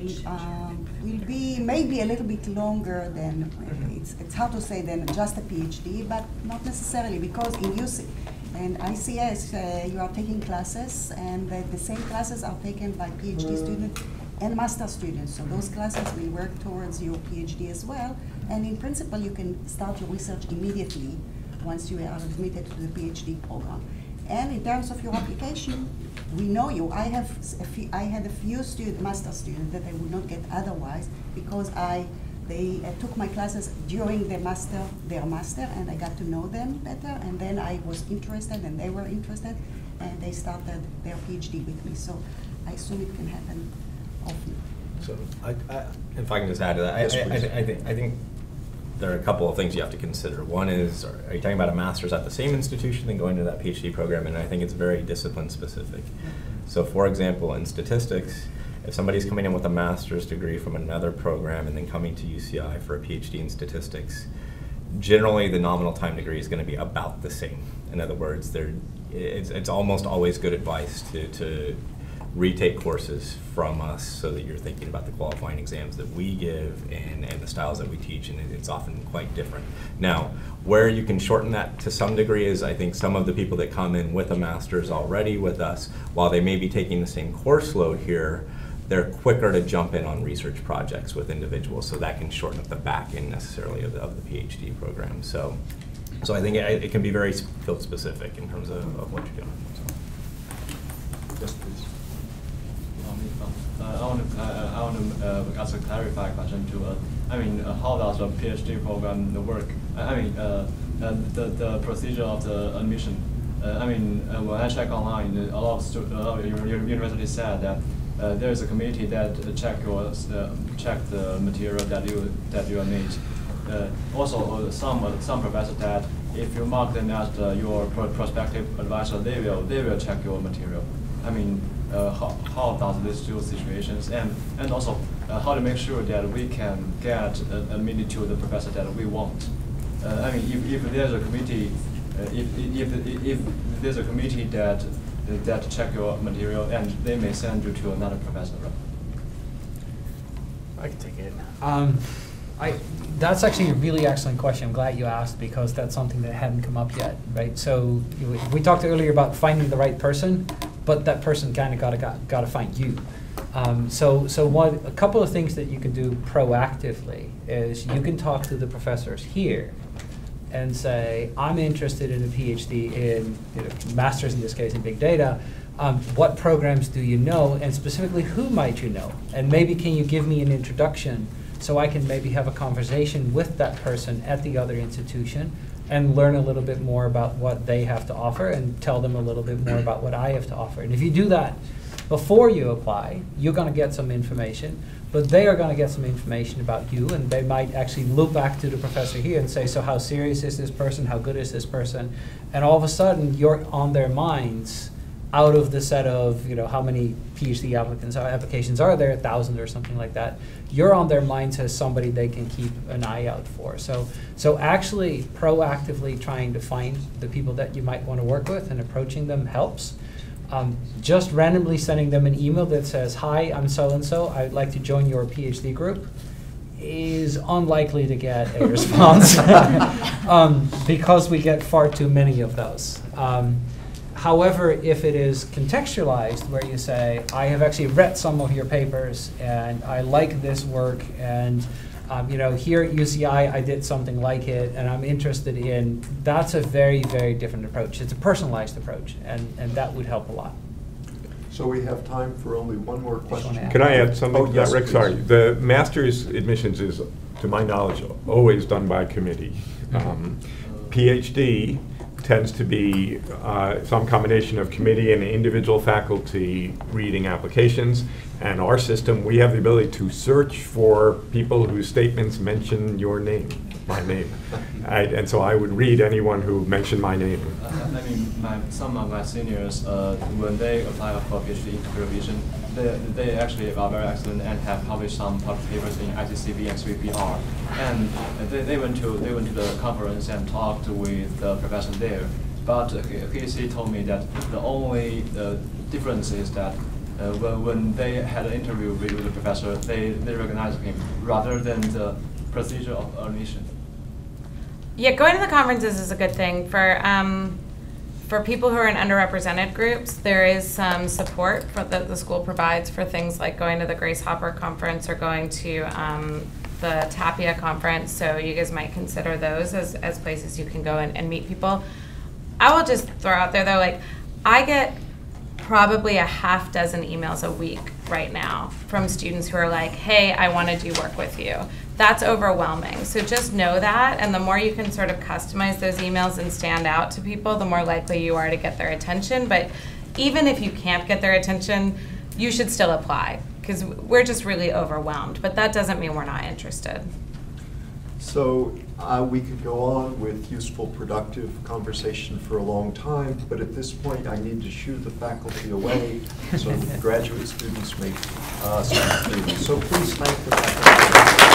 be maybe a little bit longer than, it's hard to say than just a PhD, but not necessarily, because in UC and ICS, you are taking classes, and the same classes are taken by PhD students and master students. So those classes will work towards your PhD as well. And in principle, you can start your research immediately once you are admitted to the PhD program. And in terms of your application, we know you. I had a few master students that I would not get otherwise because they took my classes during their master, and I got to know them better. And then I was interested, and they were interested, and they started their PhD with me. So I assume it can happen often. So, if I can just add to that, Yes, I think there are a couple of things you have to consider. One is, are you talking about a master's at the same institution and going to that PhD program? And I think it's very discipline specific. So, for example, in statistics, if somebody's coming in with a master's degree from another program and then coming to UCI for a PhD in statistics, generally the nominal time degree is going to be about the same. In other words, it's almost always good advice to retake courses from us so that you're thinking about the qualifying exams that we give and the styles that we teach, and it's often quite different. Now, where you can shorten that to some degree is, I think, some of the people that come in with a master's already with us, while they may be taking the same course load here, they're quicker to jump in on research projects with individuals, so that can shorten up the back end necessarily of the PhD program. So I think it can be very field specific in terms of what you're doing. So. Yes, please. I want to ask a clarifying question to, how does a PhD program work? The procedure of the admission. When I check online, a lot of universities said that there is a committee that check the material that you need. Also, some professors that if you mark them as your prospective advisor, they will check your material. How does these two situations, and also how to make sure that we can get admitted to the professor that we want. If there's a committee, if there's a committee that check your material, and they may send you to another professor, right? I can take it. That's actually a really excellent question. I'm glad you asked, because that's something that hadn't come up yet, right? So we talked earlier about finding the right person, but that person kind of got to find you. So a couple of things that you can do proactively is you can talk to the professors here and say, I'm interested in a PhD in, master's in this case in big data. What programs do you know, and specifically who might you know? And maybe can you give me an introduction so I can maybe have a conversation with that person at the other institution and learn a little bit more about what they have to offer and tell them a little bit more about what I have to offer. And if you do that before you apply, you're going to get some information, but they are going to get some information about you, and they might actually look back to the professor here and say, so how serious is this person? How good is this person? And all of a sudden, you're on their minds out of the set of, how many PhD applications are there, 1,000 or something like that. You're on their minds as somebody they can keep an eye out for. So actually proactively trying to find the people that you might want to work with and approaching them helps. Just randomly sending them an email that says, hi, I'm so-and-so, I'd like to join your PhD group, is unlikely to get a response because we get far too many of those. However, if it is contextualized, where you say, I have actually read some of your papers, and I like this work, and here at UCI, I did something like it, and I'm interested in, that's a very, very different approach. It's a personalized approach, and that would help a lot. So we have time for only one more question. Can I add something to that, yes, Rick? please. Sorry. The master's admissions is, to my knowledge, always done by committee. PhD tends to be some combination of committee and individual faculty reading applications. And our system, we have the ability to search for people whose statements mention your name, my name. And so I would read anyone who mentioned my name. Some of my seniors, when they apply for PhD in computer vision, they actually are very excellent and have published some papers in ICCB and 3PR. And they went to the conference and talked with the professor there. But he told me that the only difference is that when they had an interview with the professor, they recognized him rather than the procedure of admission. Yeah, going to the conferences is a good thing. For people who are in underrepresented groups, there is some support that the school provides for things like going to the Grace Hopper conference or going to the Tapia conference. So you guys might consider those as places you can go and meet people. I will just throw out there though, I get probably a half dozen emails a week right now from students who are like, hey, I want to do work with you. That's overwhelming. So just know that, and the more you can sort of customize those emails and stand out to people, the more likely you are to get their attention. But even if you can't get their attention, you should still apply, because we're just really overwhelmed. But that doesn't mean we're not interested. So we could go on with useful, productive conversation for a long time, but at this point I need to shoo the faculty away so the graduate students may speak freely. So please thank the faculty.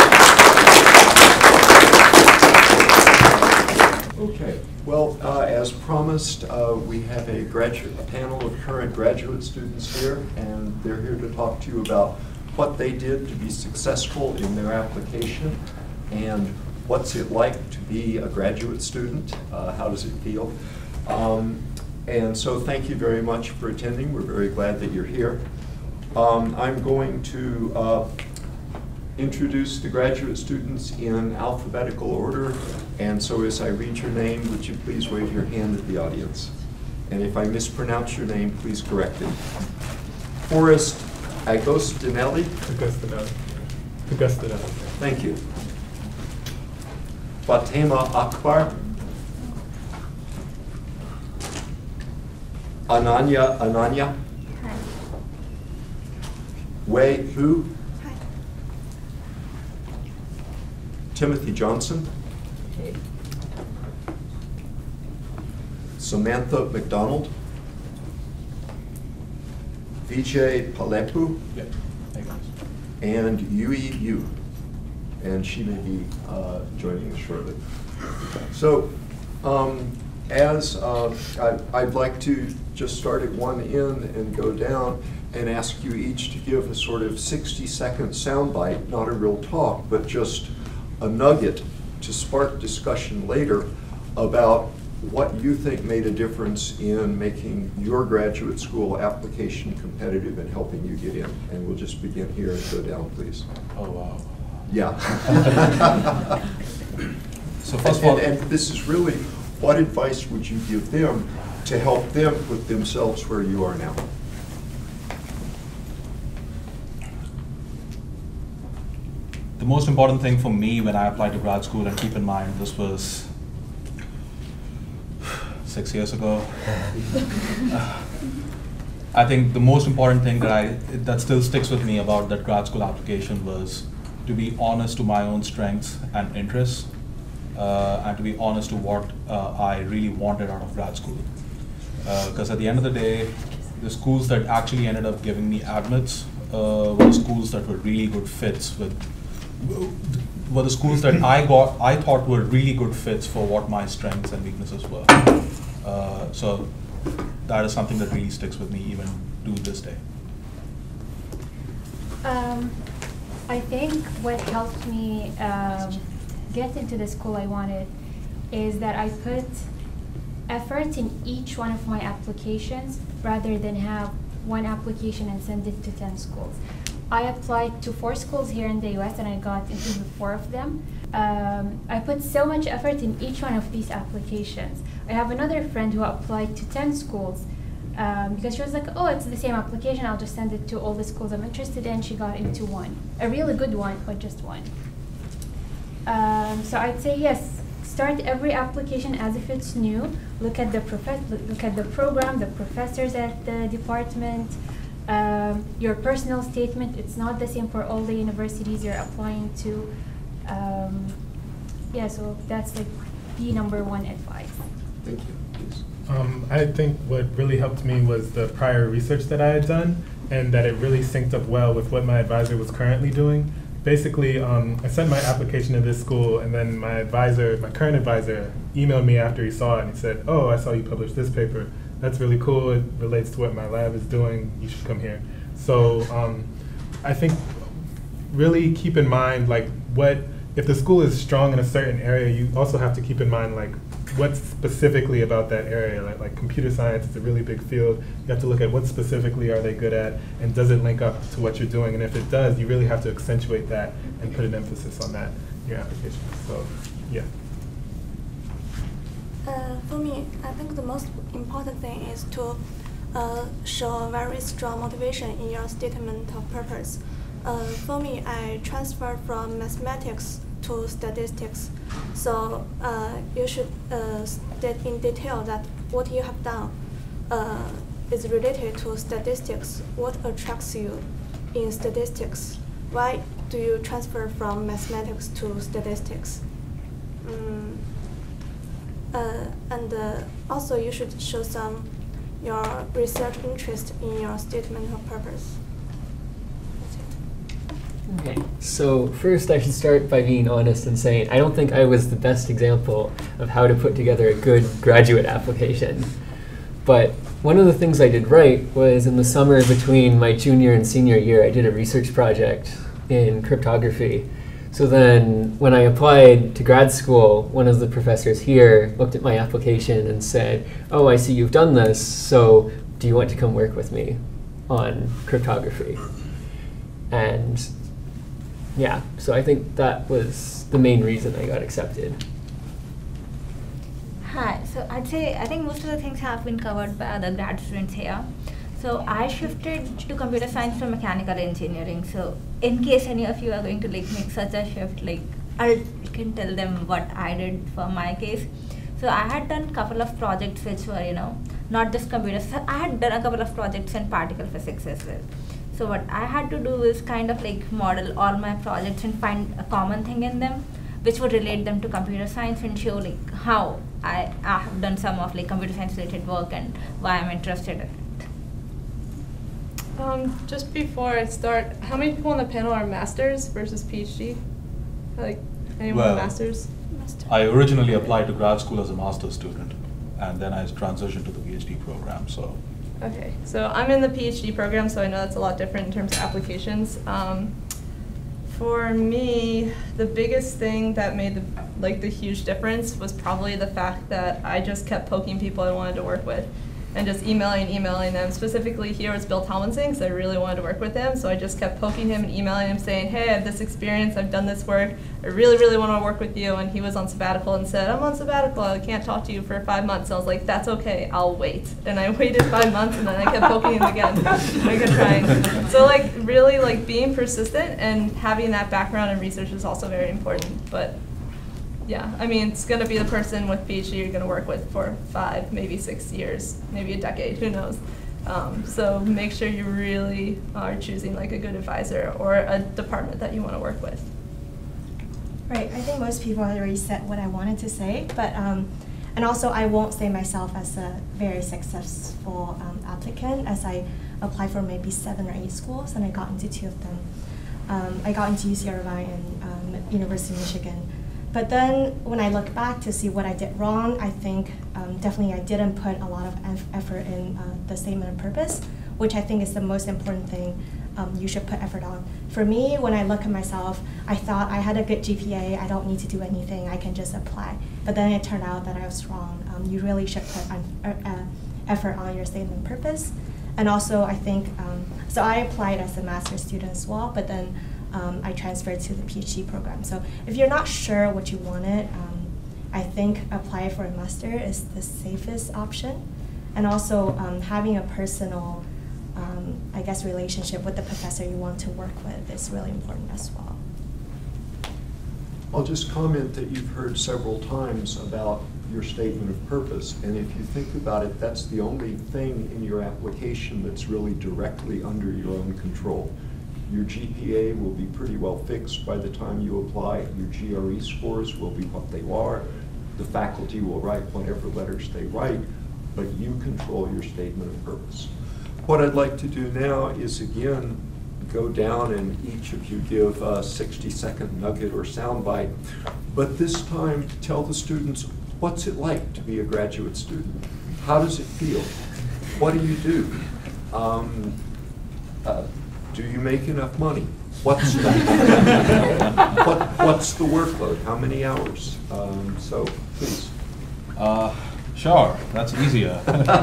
Okay, well, as promised, we have a panel of current graduate students here, and they're here to talk to you about what they did to be successful in their application, and what's it like to be a graduate student? How does it feel? And so thank you very much for attending. We're very glad that you're here. I'm going to introduce the graduate students in alphabetical order. And so as I read your name, would you please wave your hand at the audience? And if I mispronounce your name, please correct it. Forrest Agostinelli. Agostinelli. Thank you. Fatema Akbar. Ananya. Hi. Wei Hu. Hi. Timothy Johnson. Samantha McDonald. Vijay Palepu. And Yui Yu. And she may be joining us shortly. So, I'd like to just start at one end and go down and ask you each to give a sort of 60-second soundbite, not a real talk, but just a nugget to spark discussion later about what you think made a difference in making your graduate school application competitive and helping you get in. And we'll just begin here and go down, please. Oh, wow. Yeah. So first of all, and this is really, what advice would you give them to help them put themselves where you are now? the most important thing for me when I applied to grad school, and keep in mind this was 6 years ago, I think the most important thing that still sticks with me about that grad school application was to be honest to my own strengths and interests, and to be honest to what I really wanted out of grad school. Because at the end of the day, the schools that actually ended up giving me admits were schools that were really good fits were the schools that I thought were really good fits for what my strengths and weaknesses were. So that is something that really sticks with me even to this day. I think what helped me get into the school I wanted is that I put effort in each one of my applications rather than have one application and send it to 10 schools. I applied to 4 schools here in the US and I got into 4 of them. I put so much effort in each one of these applications. I have another friend who applied to 10 schools because she was like, oh, it's the same application, I'll just send it to all the schools I'm interested in. She got into 1, a really good one, but just 1. So I'd say yes, start every application as if it's new. Look at the program, the professors at the department, your personal statement. It's not the same for all the universities you're applying to. Yeah, so that's like the #1 advice. Thank you. Please. I think what really helped me was the prior research that I had done, and that it really synced up well with what my advisor was currently doing. Basically, I sent my application to this school, and then my current advisor, emailed me after he saw it, and he said, oh, I saw you publish this paper. That's really cool. It relates to what my lab is doing. You should come here. So I think really keep in mind, like, if the school is strong in a certain area, you also have to keep in mind, like, what specifically about that area, like computer science is a really big field. You have to look at what specifically are they good at, and does it link up to what you're doing? And if it does, you really have to accentuate that and put an emphasis on that in your application. So, yeah. For me, I think the most important thing is to show very strong motivation in your statement of purpose. For me, I transferred from mathematics to statistics. So you should state in detail that what you have done is related to statistics. What attracts you in statistics? Why do you transfer from mathematics to statistics? And also you should show your research interest in your statement of purpose. Okay, so first I should start by being honest and saying I don't think I was the best example of how to put together a good graduate application. But one of the things I did right was in the summer between my junior and senior year, I did a research project in cryptography. So then when I applied to grad school, one of the professors here looked at my application and said, oh, I see you've done this, so do you want to come work with me on cryptography? And yeah, so I think that was the main reason I got accepted. Hi, so I think most of the things have been covered by other grad students here. So I shifted to computer science from mechanical engineering. So in case any of you are going to make such a shift, I can tell them what I did for my case. So I had done a couple of projects which were, not just computer science. I had done a couple of projects in particle physics as well. So what I had to do is kind of model all my projects and find a common thing in them, which would relate them to computer science and show how I have done some of computer science related work and why I'm interested in it. Just before I start, how many people on the panel are masters versus PhD? Anyone masters? I originally applied to grad school as a master's student, and then I transitioned to the PhD program. So. Okay, so I'm in the PhD program, so I know that's a lot different in terms of applications. For me, the biggest thing that made the huge difference was probably the fact that I just kept poking people I wanted to work with. and just emailing them. Specifically here was Bill Tomlinson, because I really wanted to work with him, so I just kept poking him and emailing him saying, hey, I have this experience, I've done this work, I really, really want to work with you. And he was on sabbatical and said, I'm on sabbatical, I can't talk to you for 5 months. And I was like, that's okay, I'll wait. And I waited 5 months, and then I kept poking him again. I kept trying. So like really like being persistent and having that background in research is also very important. But yeah, I mean, it's going to be the person with PhD you're going to work with for 5, maybe 6 years, maybe a decade, who knows. So make sure you really are choosing like a good advisor or a department that you want to work with. Right, I think most people already said what I wanted to say, but and also I won't say myself as a very successful applicant, as I applied for maybe 7 or 8 schools and I got into 2 of them. I got into UCIBrenICS and University of Michigan. But then when I look back to see what I did wrong, I think definitely I didn't put a lot of effort in the statement of purpose, which I think is the most important thing you should put effort on. For me, when I look at myself, I thought I had a good GPA, I don't need to do anything, I can just apply. But then it turned out that I was wrong. You really should put effort on your statement of purpose. And also I think, so I applied as a master's student as well, but then I transferred to the PhD program. So if you're not sure what you wanted, I think apply for a master is the safest option. And also having a personal, I guess, relationship with the professor you want to work with is really important as well. I'll just comment that you've heard several times about your statement of purpose, and if you think about it, that's the only thing in your application that's really directly under your own control. Your GPA will be pretty well fixed by the time you apply. Your GRE scores will be what they are. The faculty will write whatever letters they write, but you control your statement of purpose. What I'd like to do now is, again, go down and each of you give a 60-second nugget or soundbite, but this time tell the students, what's it like to be a graduate student? How does it feel? What do you do? Do you make enough money? What's the, what's the workload? How many hours? So please. Sure, that's easier.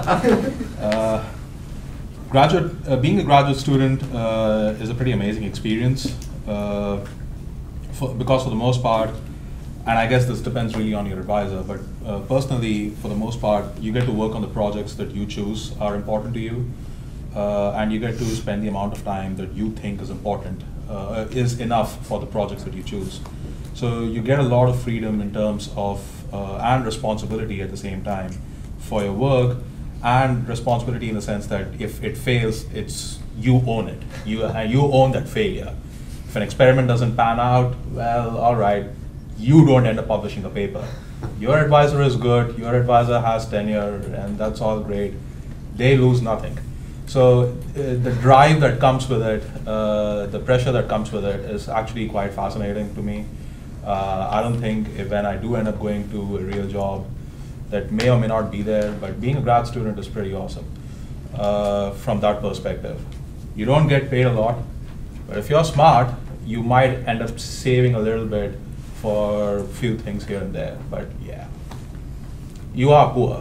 Being a graduate student is a pretty amazing experience because for the most part, and I guess this depends really on your advisor, but personally, for the most part, you get to work on the projects that you choose are important to you, and you get to spend the amount of time that you think is important, is enough for the projects that you choose. So you get a lot of freedom in terms of, and responsibility at the same time for your work, and responsibility in the sense that if it fails, it's you own it. You own that failure. If an experiment doesn't pan out, well, all right, you don't end up publishing a paper. Your advisor is good, your advisor has tenure, and that's all great. They lose nothing. So the drive that comes with it, the pressure that comes with it is actually quite fascinating to me. I don't think when I do end up going to a real job, that may or may not be there, but being a grad student is pretty awesome from that perspective. You don't get paid a lot, but if you're smart, you might end up saving a little bit for a few things here and there, but yeah. You are poor.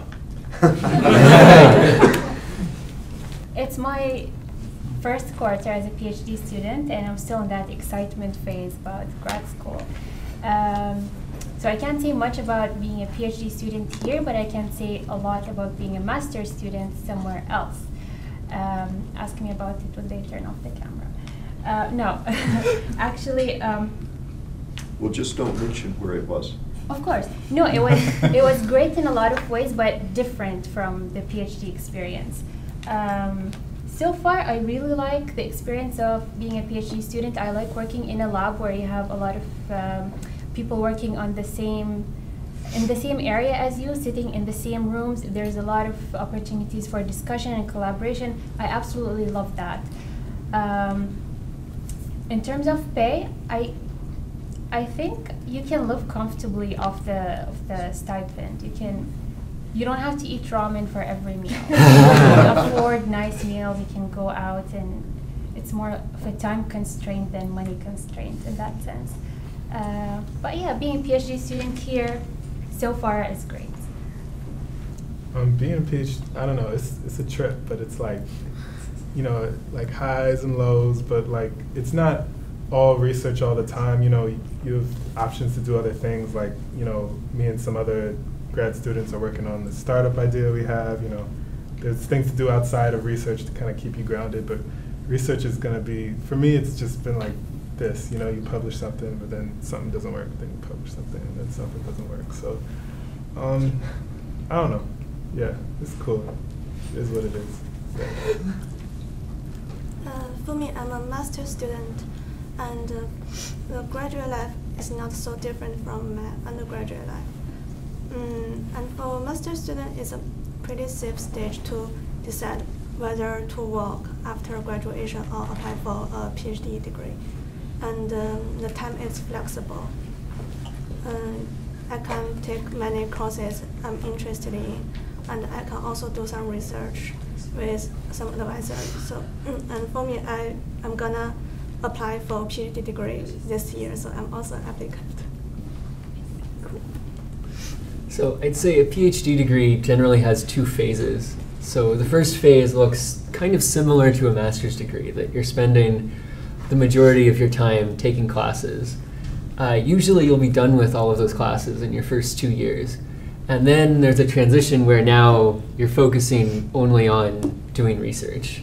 It's my first quarter as a PhD student, and I'm still in that excitement phase about grad school. So I can't say much about being a PhD student here, but I can say a lot about being a master's student somewhere else. Ask me about it when they turn off the camera. No, actually. Well, just don't mention where it was. Of course. No, it was great in a lot of ways, but different from the PhD experience. So far, I really like the experience of being a PhD student. I like working in a lab where you have a lot of people working on in the same area as you, sitting in the same rooms. There's a lot of opportunities for discussion and collaboration. I absolutely love that. In terms of pay, I think you can live comfortably off the stipend. You don't have to eat ramen for every meal. You can afford nice meals. You can go out, and it's more of a time constraint than money constraint in that sense. But yeah, being a PhD student here so far is great. Being a PhD, I don't know, it's a trip, but it's like, you know, like highs and lows, but like it's not all research all the time. You know, you have options to do other things, like, you know, me and some other grad students are working on the startup idea we have. You know, there's things to do outside of research to kind of keep you grounded, but research is going to be, for me, it's just been like this. You know, you publish something, but then something doesn't work, then you publish something, and then something doesn't work. So, I don't know. Yeah, it's cool. It is what it is. Yeah. For me, I'm a master's student, and the graduate life is not so different from my undergraduate life. And for a master's student, it's a pretty safe stage to decide whether to work after graduation or apply for a PhD degree. And the time is flexible. I can take many courses I'm interested in, and I can also do some research with some advisors. So, and for me, I'm gonna apply for a PhD degree this year, so I'm also an applicant. So I'd say a PhD degree generally has 2 phases. So the first phase looks kind of similar to a master's degree, that you're spending the majority of your time taking classes. Usually you'll be done with all of those classes in your first 2 years. And then there's a transition where now you're focusing only on doing research.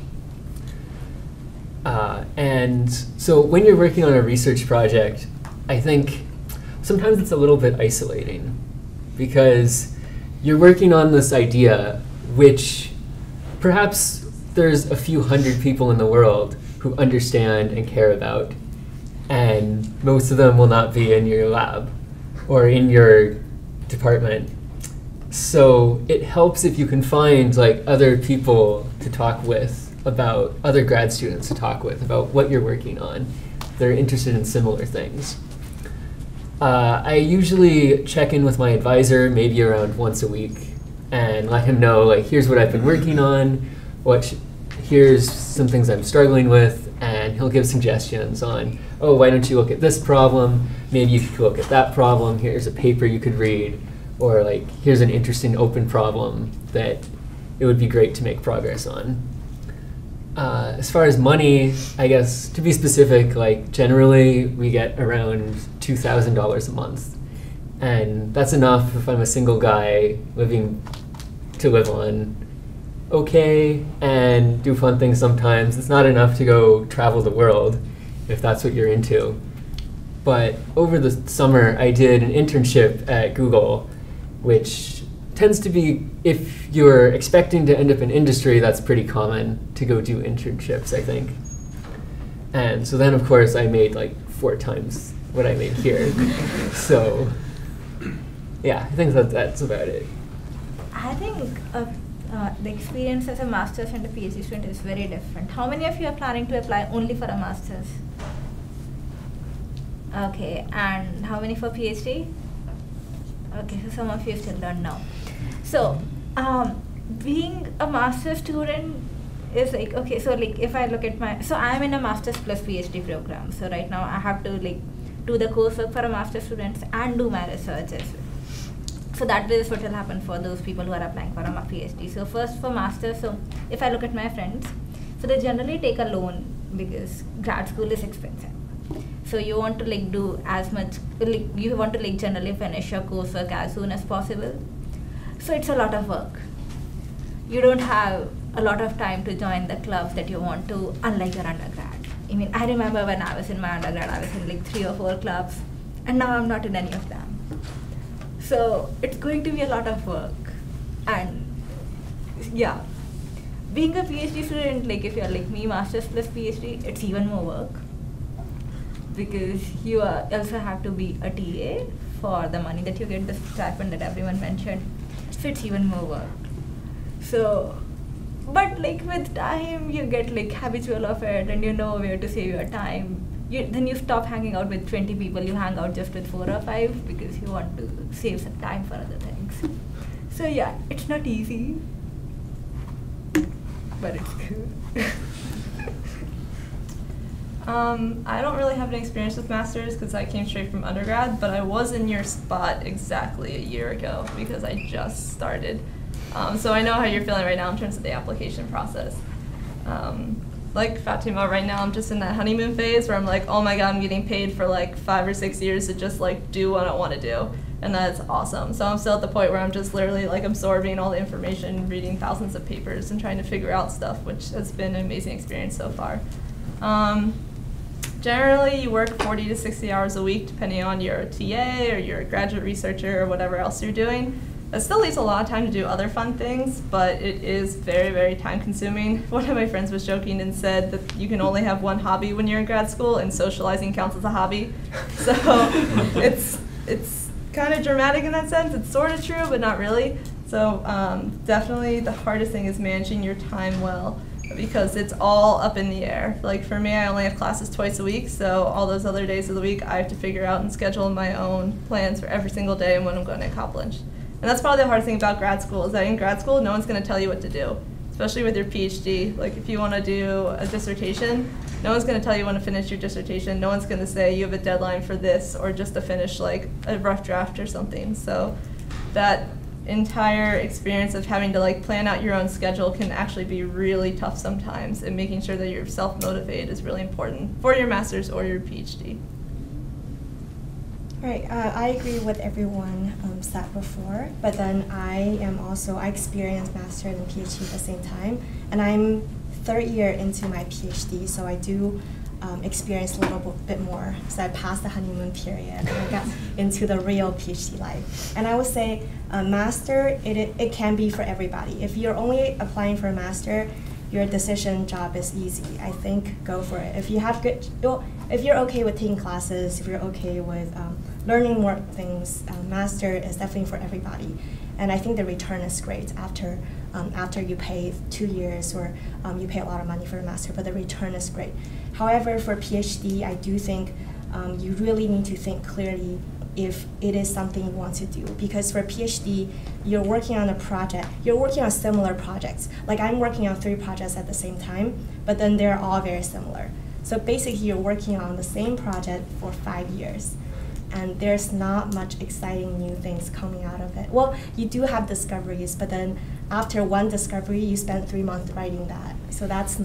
And so when you're working on a research project, I think sometimes it's a little bit isolating, because you're working on this idea which perhaps there's a few hundred people in the world who understand and care about, and most of them will not be in your lab or in your department. So it helps if you can find like other people to talk with about, other grad students to talk with about what you're working on. They're interested in similar things. I usually check in with my advisor maybe around once a week and let him know, like, here's what I've been working on, here's some things I'm struggling with, and he'll give suggestions on, oh, why don't you look at this problem? Maybe you could look at that problem. Here's a paper you could read. Or like, here's an interesting open problem that it would be great to make progress on. As far as money, I guess, to be specific, like generally we get around $2,000 a month. And that's enough if I'm a single guy to live on okay and do fun things sometimes. It's not enough to go travel the world if that's what you're into. But over the summer, I did an internship at Google, which tends to be, if you're expecting to end up in industry, that's pretty common to go do internships, I think. And so then, of course, I made like 4 times what I made here. So, yeah, I think that's about it. I think the experience as a master's and a PhD student is very different. How many of you are planning to apply only for a master's? Okay, and how many for PhD? Okay, so some of you still don't know. So, being a master's student is like, okay, so like if I look at so I'm in a master's plus PhD program. So right now I have to like do the coursework for a master's students and do my research as well. So that is what will happen for those people who are applying for a PhD. So first for master's, so if I look at my friends, so they generally take a loan because grad school is expensive. So you want to like do as much, like you want to like generally finish your coursework as soon as possible. So it's a lot of work. You don't have a lot of time to join the clubs that you want to, unlike your undergrad. I mean, I remember when I was in my undergrad, I was in like 3 or 4 clubs, and now I'm not in any of them. So it's going to be a lot of work. And yeah, being a PhD student, like if you're like me, master's plus PhD, it's even more work. Because you also have to be a TA for the money that you get, the stipend that everyone mentioned. So it's even more work. So, but like with time, you get like habitual of it and you know where to save your time. Then you stop hanging out with 20 people, you hang out just with 4 or 5 because you want to save some time for other things. So yeah, it's not easy, but it's good. I don't really have any experience with masters because I came straight from undergrad, but I was in your spot exactly a year ago because I just started. So I know how you're feeling right now in terms of the application process. Like Fatima, right now I'm just in that honeymoon phase where I'm like, oh my god, I'm getting paid for like 5 or 6 years to just like do what I want to do. And that's awesome. So I'm still at the point where I'm just literally like absorbing all the information, reading thousands of papers and trying to figure out stuff, which has been an amazing experience so far. Generally, you work 40 to 60 hours a week, depending on your TA or your graduate researcher or whatever else you're doing. It still leaves a lot of time to do other fun things, but it is very, very time consuming. One of my friends was joking and said that you can only have one hobby when you're in grad school, and socializing counts as a hobby. So it's kind of dramatic in that sense. It's sort of true, but not really. So definitely the hardest thing is managing your time well, because it's all up in the air. Like for me, I only have classes twice a week, so all those other days of the week I have to figure out and schedule my own plans for every single day and when I'm going to college. And that's probably the hardest thing about grad school, is that in grad school, no one's going to tell you what to do, especially with your PhD. Like if you want to do a dissertation, no one's going to tell you when to finish your dissertation. No one's going to say you have a deadline for this or just to finish like a rough draft or something. So that entire experience of having to like plan out your own schedule can actually be really tough sometimes, and making sure that you're self-motivated is really important for your master's or your PhD. Right, I agree with everyone said before, but then I experienced master's and PhD at the same time, and I'm third year into my PhD, so I do experience a little bit more. So I passed the honeymoon period and I got into the real PhD life. And I would say master, it can be for everybody. If you're only applying for a master, your decision job is easy. I think go for it. If you have if you're okay with taking classes, if you're okay with learning more things, master is definitely for everybody. And I think the return is great after you pay 2 years or you pay a lot of money for a master, but the return is great. However, for PhD, I do think you really need to think clearly if it is something you want to do. Because for PhD, you're working on a project, you're working on similar projects. Like I'm working on 3 projects at the same time, but then they're all very similar. So basically you're working on the same project for 5 years. And there's not much exciting new things coming out of it. Well, you do have discoveries, but then after one discovery, you spend 3 months writing that. So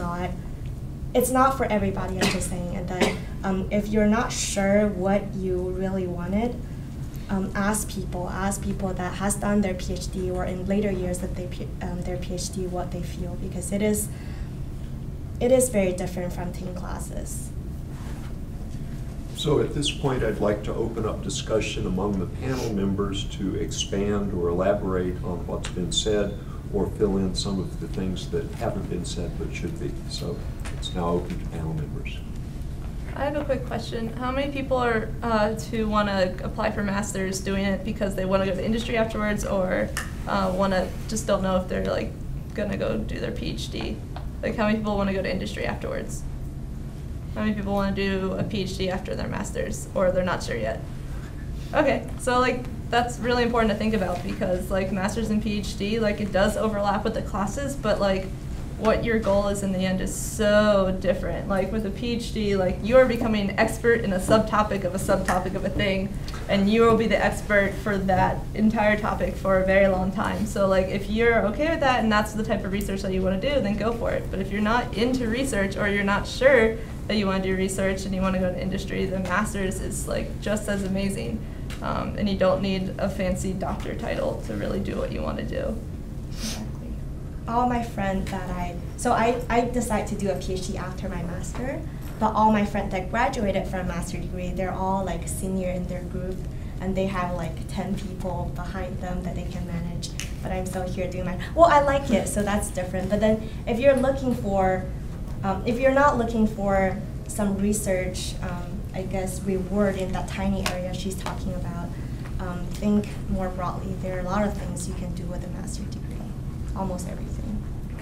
it's not for everybody, I'm just saying. And then if you're not sure what you really wanted, ask people that has done their PhD or in later years that their PhD what they feel, because it is very different from taking classes. So at this point, I'd like to open up discussion among the panel members to expand or elaborate on what's been said or fill in some of the things that haven't been said but should be. So it's now open to panel members. I have a quick question. How many people are who want to apply for masters doing it because they want to go to industry afterwards, or just don't know if they're like going to go do their PhD? Like how many people want to go to industry afterwards? How many people want to do a PhD after their master's, or they're not sure yet? Okay, so like that's really important to think about, because like master's and PhD, like it does overlap with the classes, but like what your goal is in the end is so different. Like with a PhD, like you are becoming an expert in a subtopic of a thing, and you will be the expert for that entire topic for a very long time. So like if you're okay with that and that's the type of research that you want to do, then go for it. But if you're not into research, or you're not sure that you want to do research and you want to go to industry, the master's is like just as amazing. And you don't need a fancy doctor title to really do what you want to do. Exactly. All my friends that I decided to do a PhD after my master, but all my friends that graduated from a master's degree, they're all like senior in their group, and they have like 10 people behind them that they can manage. But I'm still here doing well, I like it, so that's different. But then if you're looking for, if you're not looking for some research, I guess, reward in that tiny area she's talking about, think more broadly. There are a lot of things you can do with a master's degree, almost everything.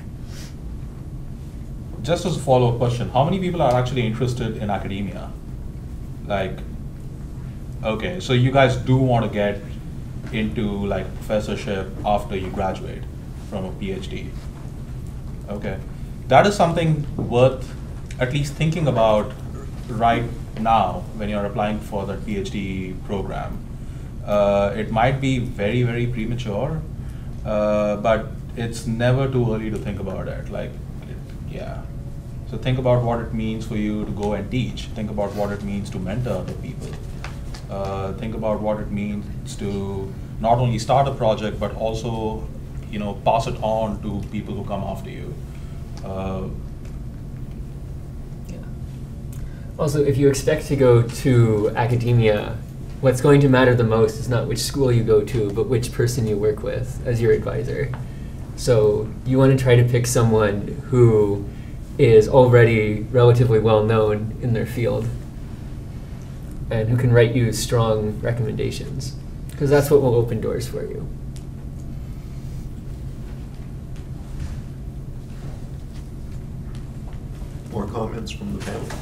Just as a follow-up question, how many people are actually interested in academia? Like, okay, so you guys do want to get into like professorship after you graduate from a PhD. Okay, that is something worth at least thinking about right now when you're applying for the PhD program. It might be very, very premature, but it's never too early to think about it. Yeah. So think about what it means for you to go and teach. Think about what it means to mentor other people. Think about what it means to not only start a project, but also, pass it on to people who come after you. Also, if you expect to go to academia, what's going to matter the most is not which school you go to, but which person you work with as your advisor. So you want to try to pick someone who is already relatively well known in their field and who can write you strong recommendations, because that's what will open doors for you. More comments from the panel?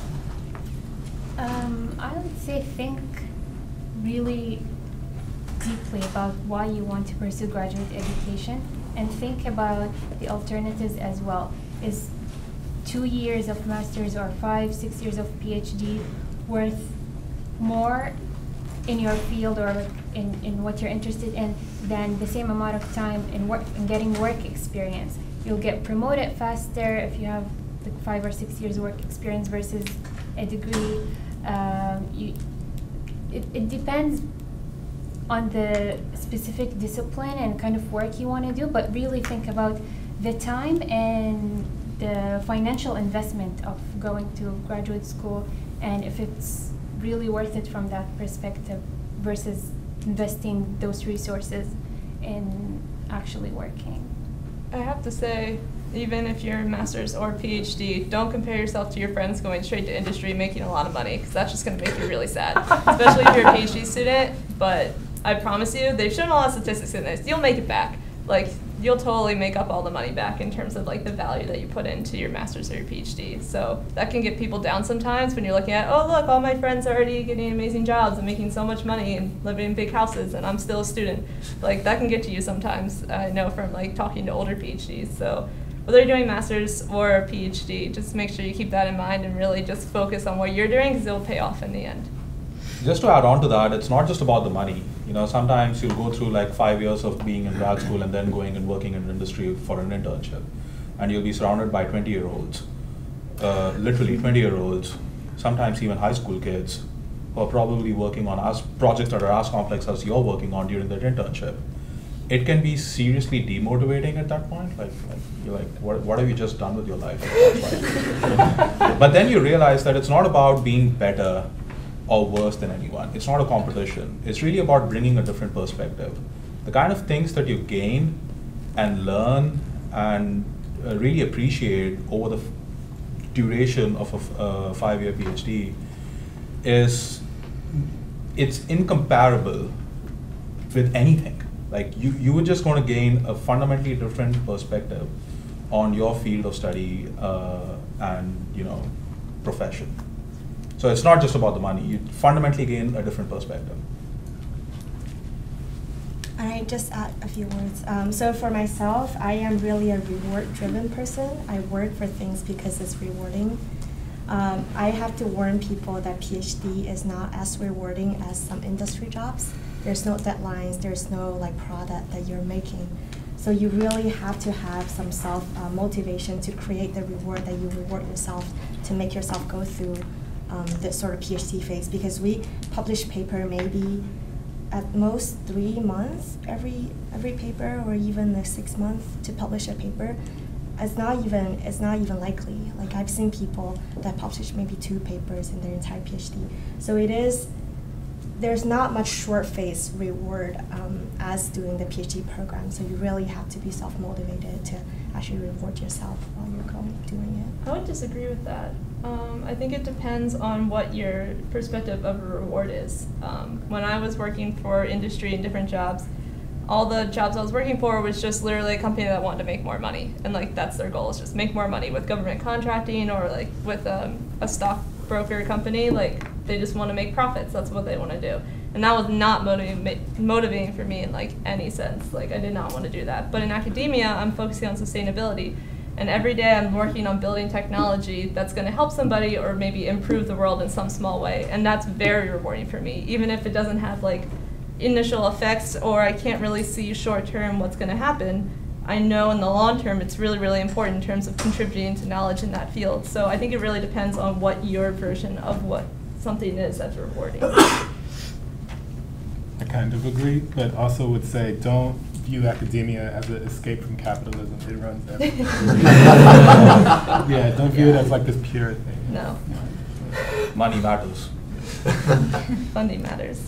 I would say think really deeply about why you want to pursue graduate education, and think about the alternatives as well. Is 2 years of master's or 5-6 years of PhD worth more in your field or in what you're interested in than the same amount of time in getting work experience? You'll get promoted faster if you have the 5 or 6 years work experience versus a degree. It depends on the specific discipline and kind of work you want to do, but really think about the time and the financial investment of going to graduate school, and if it's really worth it from that perspective versus investing those resources in actually working. I have to say, even if you're a master's or PhD, don't compare yourself to your friends going straight to industry making a lot of money, because that's just going to make you really sad, especially if you're a PhD student. But I promise you, they've shown a lot of statistics in this. You'll make it back. You'll totally make up all the money back in terms of the value that you put into your master's or your PhD. So that can get people down sometimes when you're looking at, oh look, all my friends are already getting amazing jobs and making so much money and living in big houses, and I'm still a student. That can get to you sometimes. I know from talking to older PhDs. So whether you're doing master's or a PhD, just make sure you keep that in mind and really just focus on what you're doing, because it'll pay off in the end. Just to add on to that, it's not just about the money. Sometimes you'll go through 5 years of being in grad school and then going and working in industry for an internship, and you'll be surrounded by 20-year-olds, literally 20-year-olds, sometimes even high school kids, who are probably working on projects that are as complex as you're working on during that internship. It can be seriously demotivating at that point. You're like, what have you just done with your life? But then you realize that it's not about being better or worse than anyone. It's not a competition. It's really about bringing a different perspective. The kind of things that you gain and learn and really appreciate over the duration of a 5-year PhD it's incomparable with anything. You were just going to gain a fundamentally different perspective on your field of study and profession. So it's not just about the money. You fundamentally gain a different perspective. I just add a few words. So for myself, I am really a reward-driven person. I work for things because it's rewarding. I have to warn people that PhD is not as rewarding as some industry jobs. There's no deadlines. There's no product that you're making. So you really have to have some self-motivation to create the reward that you reward yourself, to make yourself go through this sort of PhD phase, because we publish paper maybe at most 3 months every paper, or even 6 months to publish a paper. It's not even likely. I've seen people that publish maybe 2 papers in their entire PhD. So there's not much short phase reward as doing the PhD program. So you really have to be self-motivated to actually reward yourself while you're doing it. I would disagree with that. I think it depends on what your perspective of a reward is. When I was working for industry and different jobs, all the jobs I was working for was just literally a company that wanted to make more money, and that's their goal, is just make more money with government contracting or with a stockbroker company. They just want to make profits. That's what they want to do, and that was not motivating for me in any sense. I did not want to do that. But in academia, I'm focusing on sustainability. And every day I'm working on building technology that's going to help somebody or maybe improve the world in some small way. And that's very rewarding for me, even if it doesn't have initial effects or I can't really see short term what's going to happen. I know in the long term it's really, really important in terms of contributing to knowledge in that field. So I think it really depends on what your version of what something is that's rewarding. I kind of agree, but also would say don't view academia as an escape from capitalism. It runs everything. Yeah, don't view it as like this pure thing. No. Money matters. Funding matters.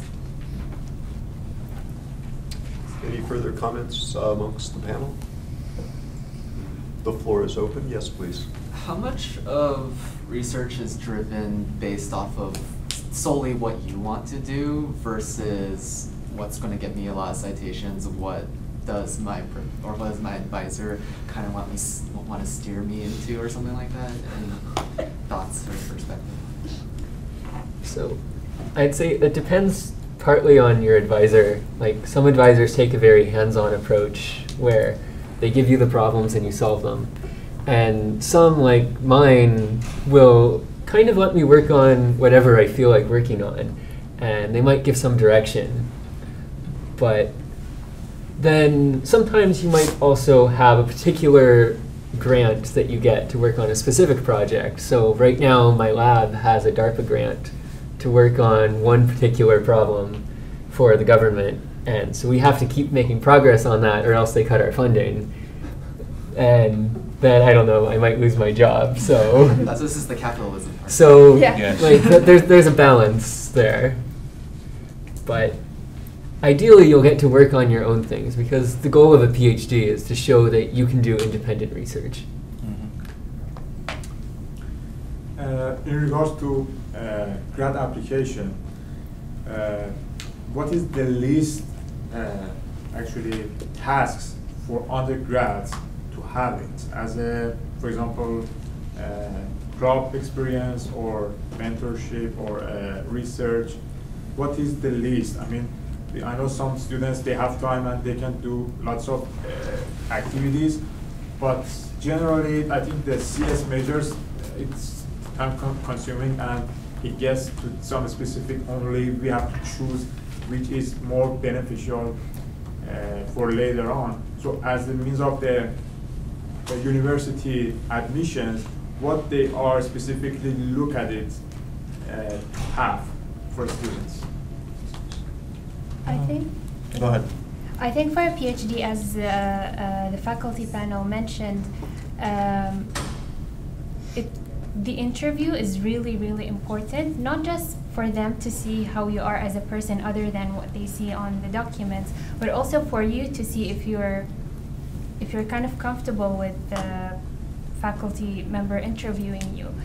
Any further comments amongst the panel? The floor is open. Yes, please. How much of research is driven based off of solely what you want to do versus what's going to get me a lot of citations? What does my advisor kind of want to steer me into, or something like that? Any thoughts or perspective? So, I'd say it depends partly on your advisor. Like, some advisors take a very hands-on approach where they give you the problems and you solve them. And some, like mine, will kind of let me work on whatever I feel like working on. And they might give some direction. But then sometimes you might also have a particular grant that you get to work on a specific project. So right now my lab has a DARPA grant to work on one particular problem for the government. And so we have to keep making progress on that, or else they cut our funding. And then, I don't know, I might lose my job, so. This is the capitalism part. So, yeah. like, there's a balance there. But ideally, you'll get to work on your own things, because the goal of a PhD is to show that you can do independent research. In regards to grant application, what is the least actually tasks for undergrads to have it as a, for example, crop experience or mentorship or research? What is the least? I mean, I know some students, they have time and they can do lots of activities, but generally I think the CS majors, it's time consuming and it gets to some specific only. We have to choose which is more beneficial for later on. So as the means of the university admissions, what they are specifically look at it have for students. I think. Go ahead. I think for a PhD, as the faculty panel mentioned, the interview is really, really important, not just for them to see how you are as a person other than what they see on the documents, but also for you to see if you're kind of comfortable with the faculty member interviewing you.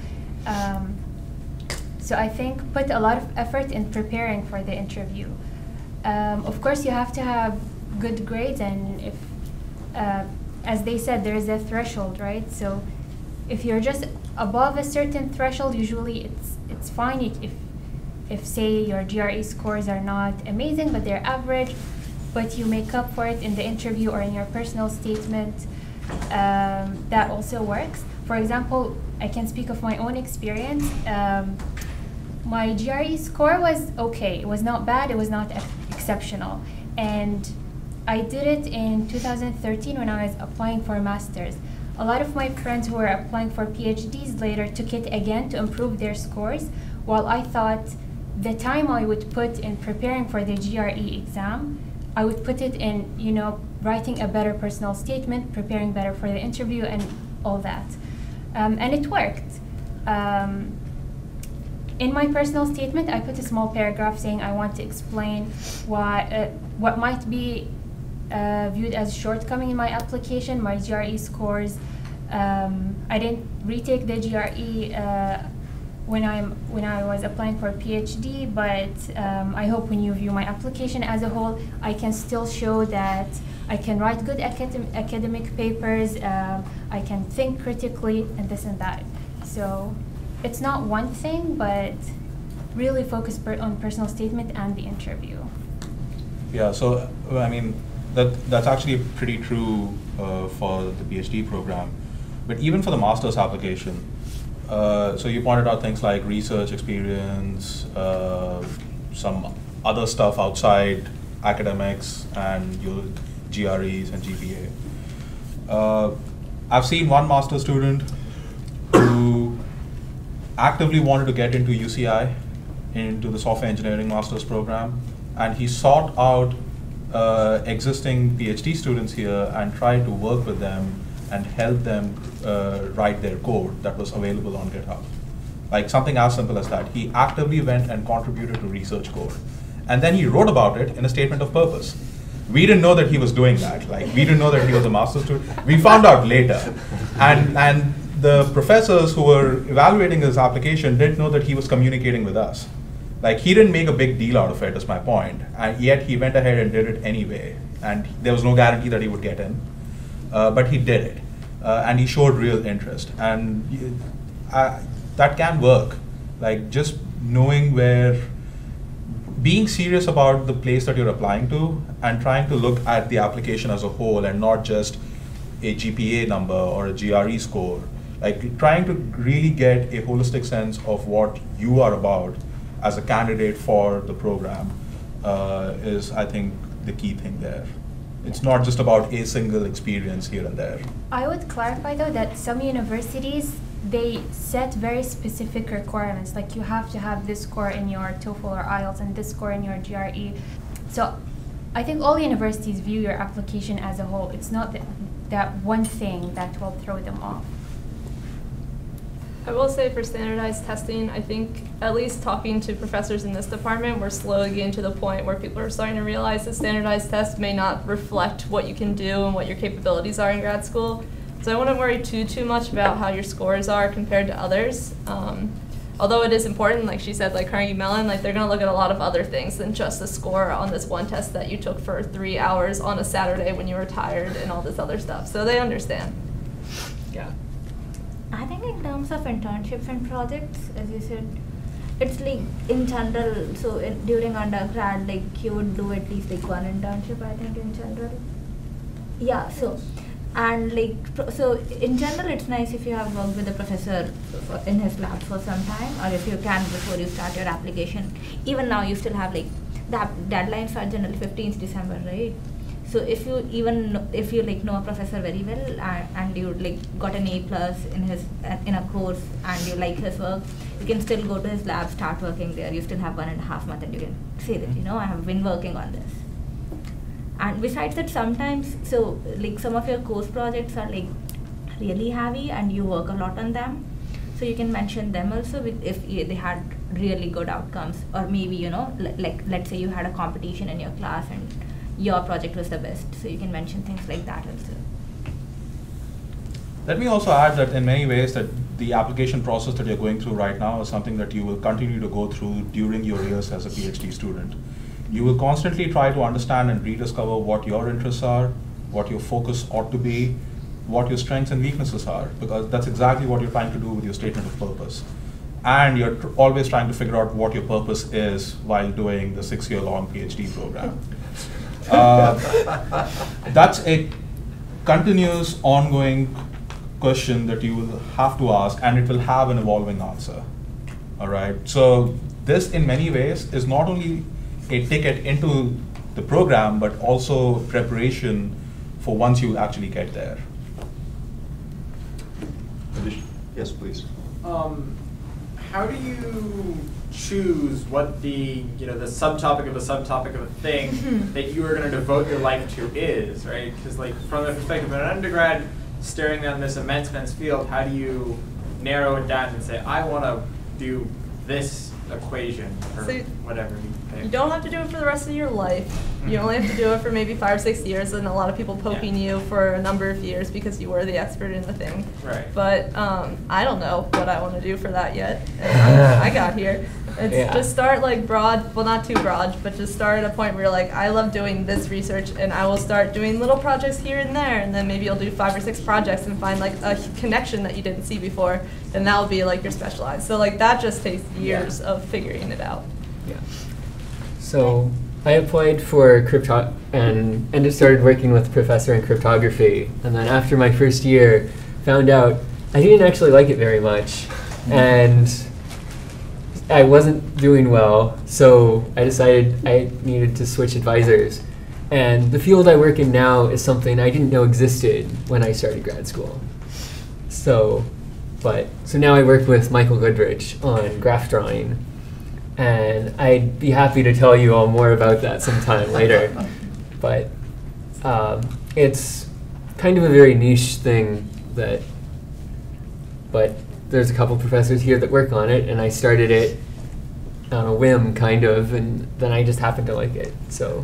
So I think put a lot of effort in preparing for the interview. Of course, you have to have good grades, and if, as they said, there is a threshold, right? So if you're just above a certain threshold, usually it's fine. If say your GRE scores are not amazing, but they're average, but you make up for it in the interview or in your personal statement, that also works. For example, I can speak of my own experience. My GRE score was okay. It was not bad, it was not exceptional. And I did it in 2013 when I was applying for a master's. A lot of my friends who were applying for PhDs later took it again to improve their scores, while I thought the time I would put in preparing for the GRE exam, I would put it in, you know, writing a better personal statement, preparing better for the interview, and all that. And it worked. In my personal statement, I put a small paragraph saying I want to explain why, what might be viewed as shortcoming in my application, my GRE scores. I didn't retake the GRE when I was applying for a PhD, but I hope when you view my application as a whole, I can still show that I can write good academic papers, I can think critically, and this and that. So it's not one thing, but really focus on personal statement and the interview. Yeah, so I mean, that's actually pretty true for the PhD program. But even for the master's application, so you pointed out things like research experience, some other stuff outside academics and your GREs and GPA. I've seen one master's student who actively wanted to get into UCI, into the software engineering master's program, and he sought out existing PhD students here and tried to work with them and help them write their code that was available on GitHub. Like something as simple as that. He actively went and contributed to research code. And then he wrote about it in a statement of purpose. We didn't know that he was doing that. Like, we didn't know that he was a master's student. We found out later. And the professors who were evaluating his application didn't know that he was communicating with us. Like, he didn't make a big deal out of it, is my point. And yet he went ahead and did it anyway. And there was no guarantee that he would get in. But he did it. And he showed real interest. And that can work. Like, just knowing where, being serious about the place that you're applying to and trying to look at the application as a whole and not just a GPA number or a GRE score. Like, trying to really get a holistic sense of what you are about as a candidate for the program is, I think, the key thing there. It's not just about a single experience here and there. I would clarify though that some universities, they set very specific requirements, like you have to have this score in your TOEFL or IELTS and this score in your GRE. So I think all universities view your application as a whole. It's not that one thing that will throw them off. I will say for standardized testing, I think at least talking to professors in this department, we're slowly getting to the point where people are starting to realize that standardized tests may not reflect what you can do and what your capabilities are in grad school. So I wouldn't worry too much about how your scores are compared to others. Although it is important, like she said, like Carnegie Mellon, like they're gonna look at a lot of other things than just the score on this one test that you took for 3 hours on a Saturday when you were tired and all this other stuff. So they understand. Yeah. I think in terms of internships and projects, as you said, it's like in general, so during undergrad, like you would do at least like one internship, I think, in general. Yeah, so, and like, so in general, it's nice if you have worked with a professor in his lab for some time, or if you can before you start your application. Even now, you still have like, the deadlines are generally 15th December, right? So if you like know a professor very well and you like got an A+ in a course and you like his work, you can still go to his lab, start working there. You still have 1.5 months and you can say that, you know, I have been working on this. And besides that, sometimes, so like some of your course projects are like really heavy and you work a lot on them. So you can mention them also if they had really good outcomes, or maybe, you know, like let's say you had a competition in your class and your project was the best, so you can mention things like that also. Let me also add that in many ways that the application process that you're going through right now is something that you will continue to go through during your years as a PhD student. You will constantly try to understand and rediscover what your interests are, what your focus ought to be, what your strengths and weaknesses are, because that's exactly what you're trying to do with your statement of purpose. And you're always trying to figure out what your purpose is while doing the 6-year-long PhD program. That's a continuous, ongoing question that you will have to ask, and it will have an evolving answer. All right. So this, in many ways, is not only a ticket into the program, but also preparation for once you actually get there. Yes, please. How do you choose what the subtopic of a thing that you are going to devote your life to is, right? Because like from the perspective of an undergrad staring down this immense field, how do you narrow it down and say, I want to do this equation or So whatever you pick? You don't have to do it for the rest of your life. You only have to do it for maybe 5 or 6 years, and a lot of people poking you for a number of years because you were the expert in the thing. Right. But I don't know what I want to do for that yet. And I got here. It's just start like broad, well not too broad, but just start at a point where you're like, I love doing this research, and I will start doing little projects here and there, and then maybe you'll do 5 or 6 projects and find like a connection that you didn't see before, and that will be like your specialized. So like that just takes years of figuring it out. Yeah. So I applied for crypto and started working with a professor in cryptography, and then after my first year, found out I didn't actually like it very much, and I wasn't doing well, so I decided I needed to switch advisors. And the field I work in now is something I didn't know existed when I started grad school. So now I work with Michael Goodrich on graph drawing, and I'd be happy to tell you all more about that sometime later. But it's kind of a very niche thing but there's a couple professors here that work on it, and I started it on a whim, kind of, and then I just happened to like it. So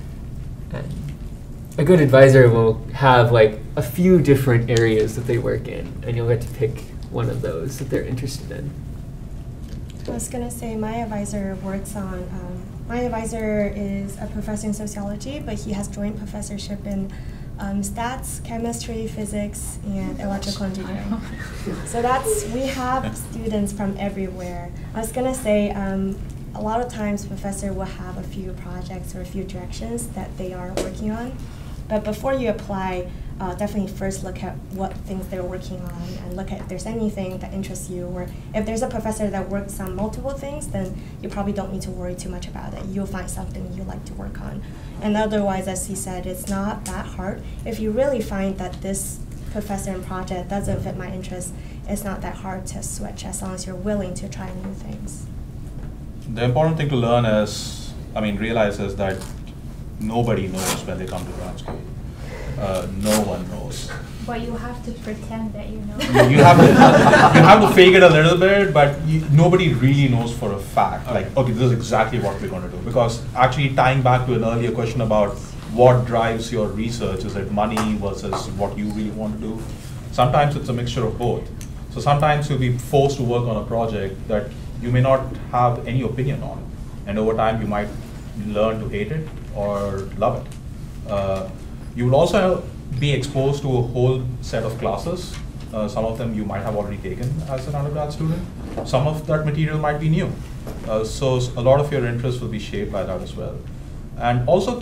a good advisor will have like a few different areas that they work in, and you'll get to pick one of those that they're interested in. I was going to say my advisor works on, my advisor is a professor in sociology, but he has joint professorship in stats, chemistry, physics, and electrical engineering. So we have students from everywhere. I was going to say, a lot of times professor will have a few projects or a few directions that they are working on. But before you apply, definitely first look at what things they're working on and look at if there's anything that interests you, or if there's a professor that works on multiple things, then you probably don't need to worry too much about it. You'll find something you like to work on. And otherwise, as he said, it's not that hard. If you really find that this professor and project doesn't fit my interest, it's not that hard to switch as long as you're willing to try new things. The important thing to learn is, realize is that nobody knows when they come to grad school. No one knows. But you have to pretend that you know. You have to fake it a little bit, but nobody really knows for a fact, like, okay, this is exactly what we're going to do. Because actually tying back to an earlier question about what drives your research, is it money versus what you really want to do? Sometimes it's a mixture of both. So sometimes you'll be forced to work on a project that you may not have any opinion on. And over time you might learn to hate it or love it. You will also be exposed to a whole set of classes. Some of them you might have already taken as an undergrad student. Some of that material might be new. So a lot of your interests will be shaped by that as well. And also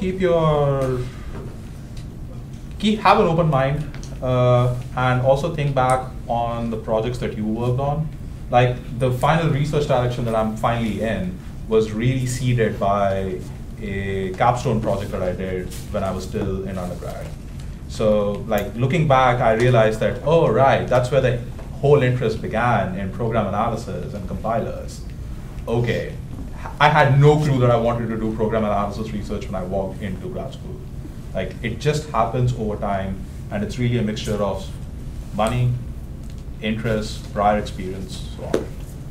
have an open mind, and also think back on the projects that you worked on. Like the final research direction that I'm finally in was really seeded by a capstone project that I did when I was still in undergrad. So like looking back, I realized that, oh right, that's where the whole interest began, in program analysis and compilers. Okay, I had no clue that I wanted to do program analysis research when I walked into grad school. Like it just happens over time, and it's really a mixture of money, interest, prior experience, so on.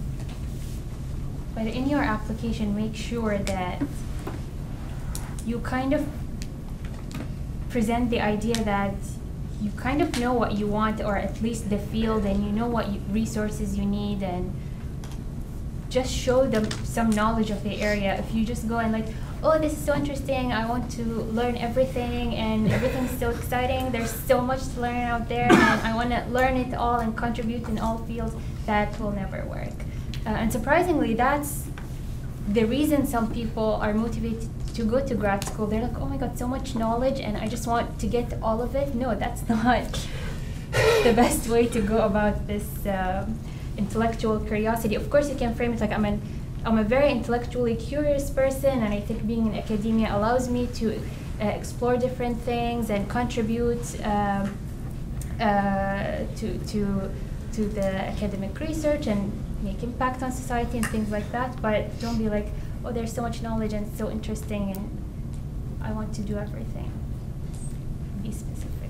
But in your application, make sure that you kind of present the idea that you kind of know what you want, or at least the field, and you know what resources you need, and just show them some knowledge of the area. If you just go and like, oh, this is so interesting, I want to learn everything, and everything's so exciting, there's so much to learn out there, and I want to learn it all and contribute in all fields, that will never work. And surprisingly, that's the reason some people are motivated to go to grad school. They're like, oh my god, so much knowledge, and I just want to get all of it. No, that's not the best way to go about this intellectual curiosity. Of course, you can frame it like, I'm a very intellectually curious person, and I think being in academia allows me to explore different things and contribute to the academic research and make impact on society and things like that. But don't be like, oh, there's so much knowledge and it's so interesting and I want to do everything. Be specific.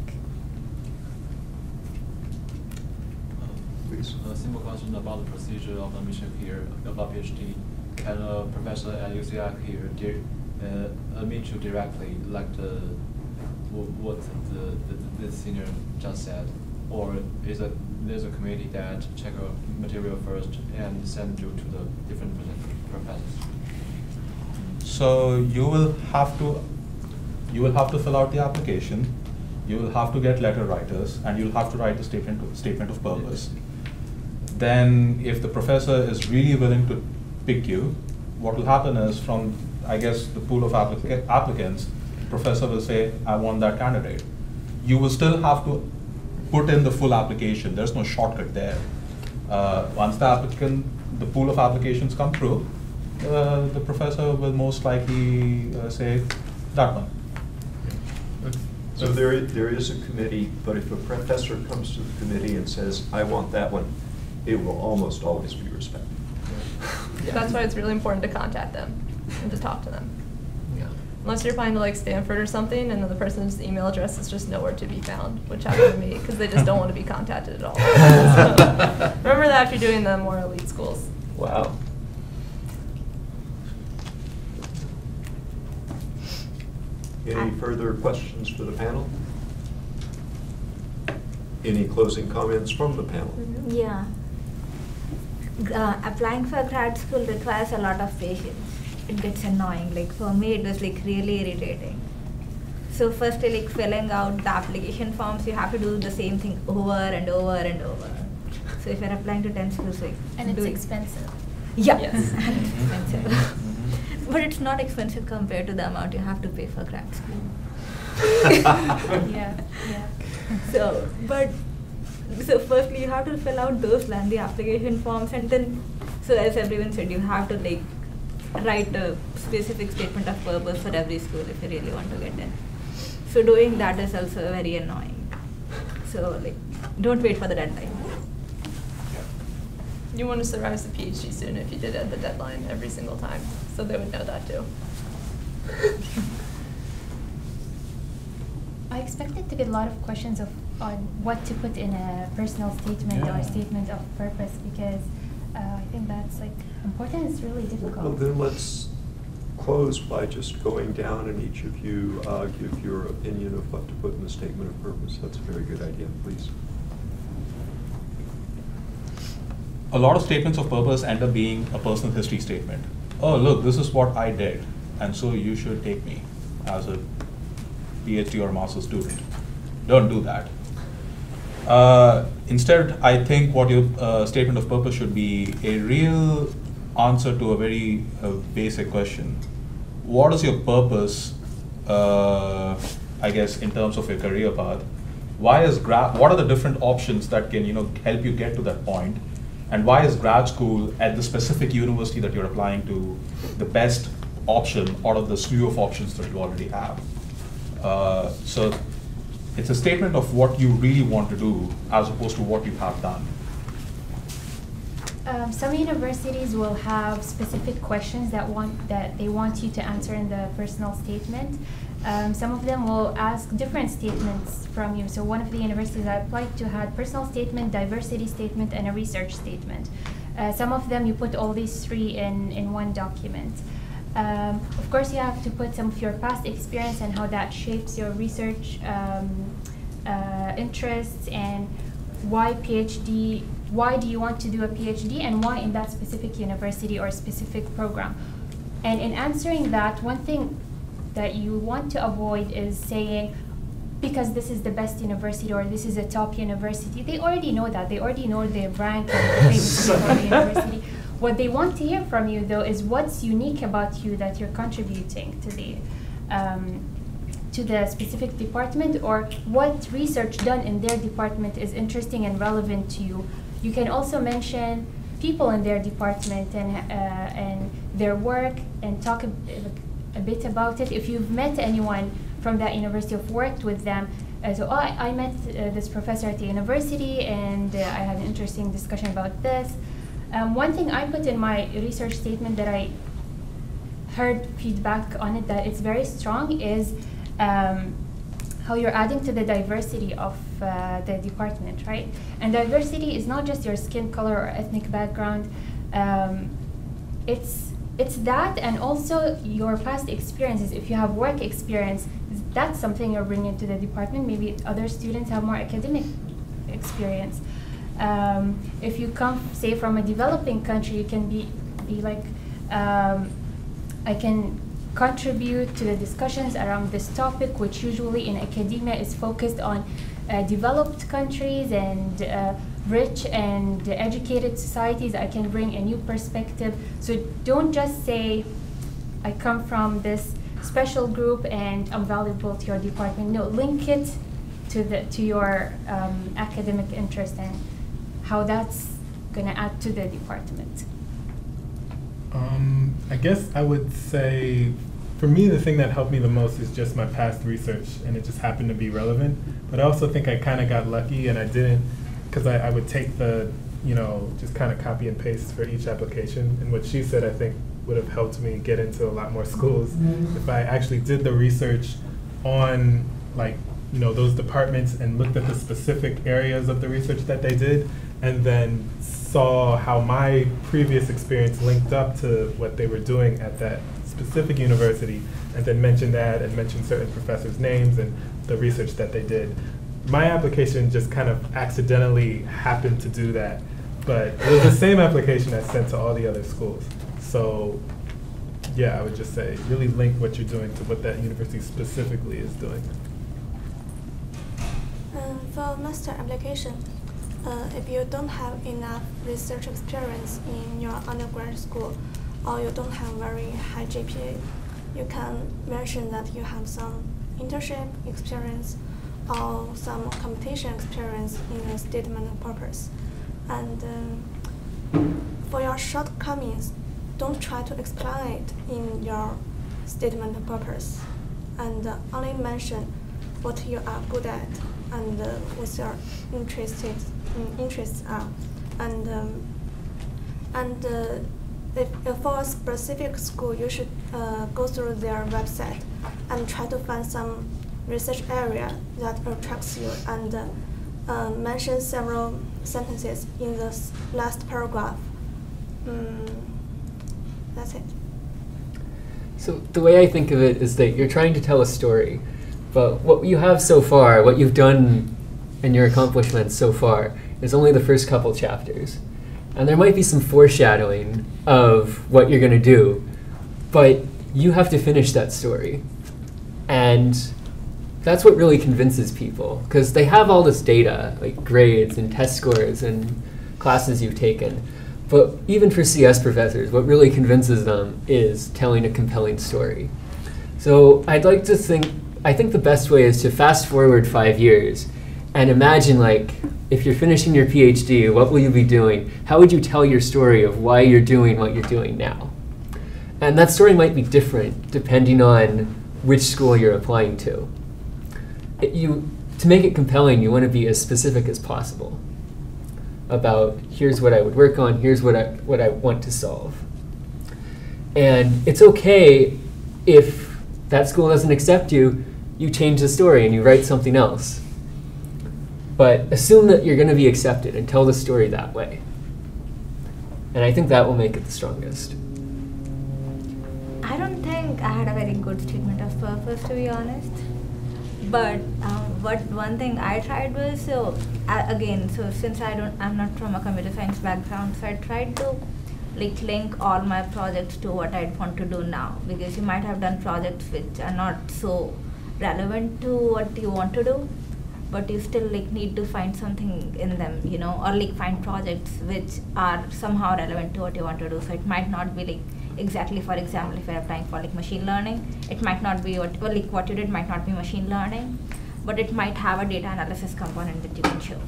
Please. A simple question about the procedure of admission here about PhD. Can a professor at UCI here admit you directly, like what the senior just said, or there's a committee that check your material first and send you to the different professors? So you will have to fill out the application. You will have to get letter writers, and you'll have to write the statement of purpose. Then, if the professor is really willing to pick you, what will happen is, from I guess the pool of applicants, the professor will say, I want that candidate. You will still have to put in the full application. There's no shortcut there. Once the pool of applications come through, the professor will most likely say that one. So there is a committee, but if a professor comes to the committee and says, I want that one, it will almost always be respected. That's why it's really important to contact them and to talk to them. Unless you're applying to like Stanford or something, and then the person's email address is just nowhere to be found, which happened to me because they just don't want to be contacted at all. So, remember that if you're doing the more elite schools. Wow. Any further questions for the panel? Any closing comments from the panel? Yeah. Applying for grad school requires a lot of patience. It gets annoying. Like for me, it was like really irritating. So firstly, like filling out the application forms, you have to do the same thing over and over and over. So if you're applying to 10 schools, like And it's expensive. Yeah, Yes. and it's expensive. But it's not expensive compared to the amount you have to pay for grad school. Yeah, yeah. So firstly you have to fill out those lengthy application forms, and then, so as everyone said, you have to like write a specific statement of purpose for every school if you really want to get in. So doing that is also very annoying. So like, don't wait for the deadline. You want to surprise the PhD student if you did it at the deadline every single time, so they would know that too. I expected to get a lot of questions on what to put in a personal statement or statement of purpose, because I think that's like important. It's really difficult. Well, then let's close by just going down and each of you give your opinion of what to put in the statement of purpose. That's a very good idea, please. A lot of statements of purpose end up being a personal history statement. Oh, look, this is what I did, and so you should take me as a PhD or master's student. Don't do that. Instead, I think what your statement of purpose should be a real answer to a very basic question. What is your purpose, I guess, in terms of your career path? Why is what are the different options that can help you get to that point? And why is grad school at the specific university that you're applying to the best option out of the slew of options that you already have? So it's a statement of what you really want to do as opposed to what you have done. Some universities will have specific questions that they want you to answer in the personal statement. Some of them will ask different statements from you. So one of the universities I applied to had personal statement, diversity statement, and a research statement. Some of them you put all these three in one document. Of course, you have to put some of your past experience and how that shapes your research interests, and why PhD. Why do you want to do a PhD, and why in that specific university or specific program? And in answering that, one thing that you want to avoid is saying, because this is the best university or this is a top university. They already know that. They already know their rank and the university. What they want to hear from you, though, is what's unique about you that you're contributing to the specific department, or what research done in their department is interesting and relevant to you. You can also mention people in their department and their work, and talk a bit about it. If you've met anyone from that university, or worked with them, I met this professor at the university, and I had an interesting discussion about this. One thing I put in my research statement that I heard feedback on it that it's very strong is how you're adding to the diversity of the department, right? And diversity is not just your skin color or ethnic background. It's that, and also your past experiences. If you have work experience, that's something you're bringing to the department. Maybe other students have more academic experience. If you come, say, from a developing country, you can be like, I can contribute to the discussions around this topic, which usually in academia is focused on developed countries and rich and educated societies. I can bring a new perspective. So don't just say, I come from this special group and I'm valuable to your department. No, link it to your academic interest and how that's going to add to the department. I guess I would say for me, the thing that helped me the most is just my past research, and it just happened to be relevant. But I also think I kind of got lucky, and I didn't, because I would take the, just kind of copy and paste for each application. And what she said, I think, would have helped me get into a lot more schools if I actually did the research on, like, those departments and looked at the specific areas of the research that they did, and then saw how my previous experience linked up to what they were doing at that specific university, and then mentioned that and mentioned certain professors' names and the research that they did. My application just kind of accidentally happened to do that, but it was the same application I sent to all the other schools. So yeah, I would just say really link what you're doing to what that university specifically is doing. For master application, if you don't have enough research experience in your undergraduate school, or you don't have very high GPA, you can mention that you have some internship experience or some competition experience in a statement of purpose. And for your shortcomings, don't try to explain it in your statement of purpose, and only mention what you are good at and what your interests are. And if for a specific school, you should go through their website and try to find some research area that attracts you, and mention several sentences in the last paragraph. That's it. So the way I think of it is that you're trying to tell a story, but what you have so far, what you've done and your accomplishments so far, is only the first couple chapters. And there might be some foreshadowing of what you're going to do, but you have to finish that story. And that's what really convinces people, because they have all this data, like grades and test scores and classes you've taken. But even for CS professors, what really convinces them is telling a compelling story. So I'd like to I think the best way is to fast forward 5 years and imagine, like, if you're finishing your PhD, what will you be doing? How would you tell your story of why you're doing what you're doing now? And that story might be different depending on which school you're applying to. To make it compelling, you want to be as specific as possible about, here's what I would work on, here's what I want to solve. And it's okay if that school doesn't accept you, you change the story and you write something else. But assume that you're going to be accepted and tell the story that way. And I think that will make it the strongest. I don't think I had a very good statement of purpose, to be honest. But one thing I tried was, since I'm not from a computer science background, so I tried to link all my projects to what I'd want to do now, because you might have done projects which are not so relevant to what you want to do, but you still need to find something in them, or find projects which are somehow relevant to what you want to do. So it might not be exactly, for example, if you're applying for machine learning, it might not be what you did might not be machine learning, but it might have a data analysis component that you can show.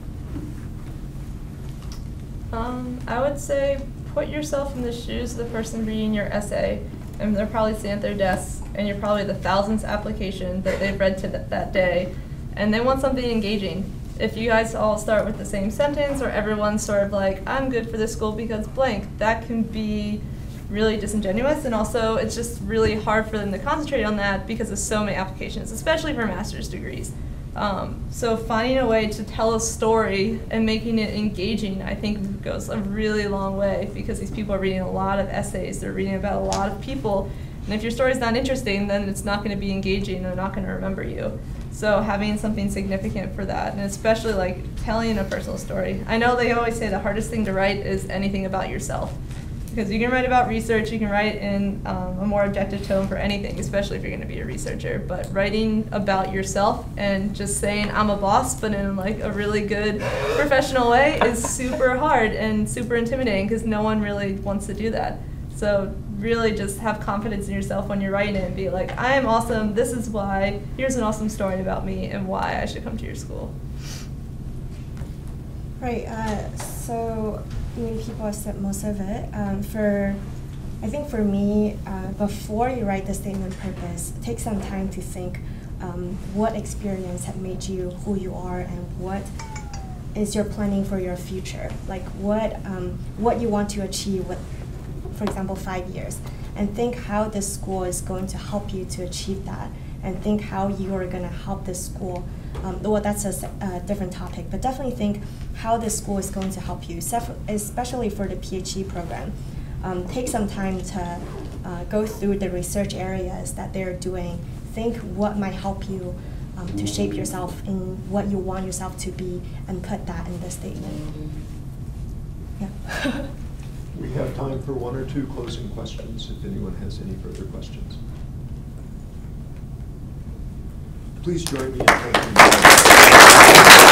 I would say put yourself in the shoes of the person reading your essay, and they're probably sitting at their desks, and you're probably the thousandth application that they've read that day, and they want something engaging. If you guys all start with the same sentence, or everyone's sort of like, I'm good for this school because blank, that can be really disingenuous, and also it's just really hard for them to concentrate on that because of so many applications, especially for master's degrees. So finding a way to tell a story and making it engaging, I think, goes a really long way, because these people are reading a lot of essays, they're reading about a lot of people, and if your story's not interesting, then it's not going to be engaging, they're not going to remember you. So having something significant for that, and especially telling a personal story. I know they always say the hardest thing to write is anything about yourself, because you can write about research, you can write in a more objective tone for anything, especially if you're going to be a researcher. But writing about yourself and just saying I'm a boss, but in a really good professional way, is super hard and super intimidating, because no one really wants to do that. So really just have confidence in yourself when you're writing it and be like, I am awesome, this is why, here's an awesome story about me and why I should come to your school. Right, so people have said most of it. For I think for me, before you write the statement purpose, take some time to think what experience have made you who you are and what is your planning for your future. Like what you want to achieve with, for example, 5 years. And think how this school is going to help you to achieve that. And think how you are going to help this school. Well, that's a different topic, but definitely think how this school is going to help you, especially for the PhD program. Take some time to go through the research areas that they're doing. Think what might help you to shape yourself in what you want yourself to be, and put that in the statement. Yeah. We have time for 1 or 2 closing questions, if anyone has any further questions. Please join me in thanking you.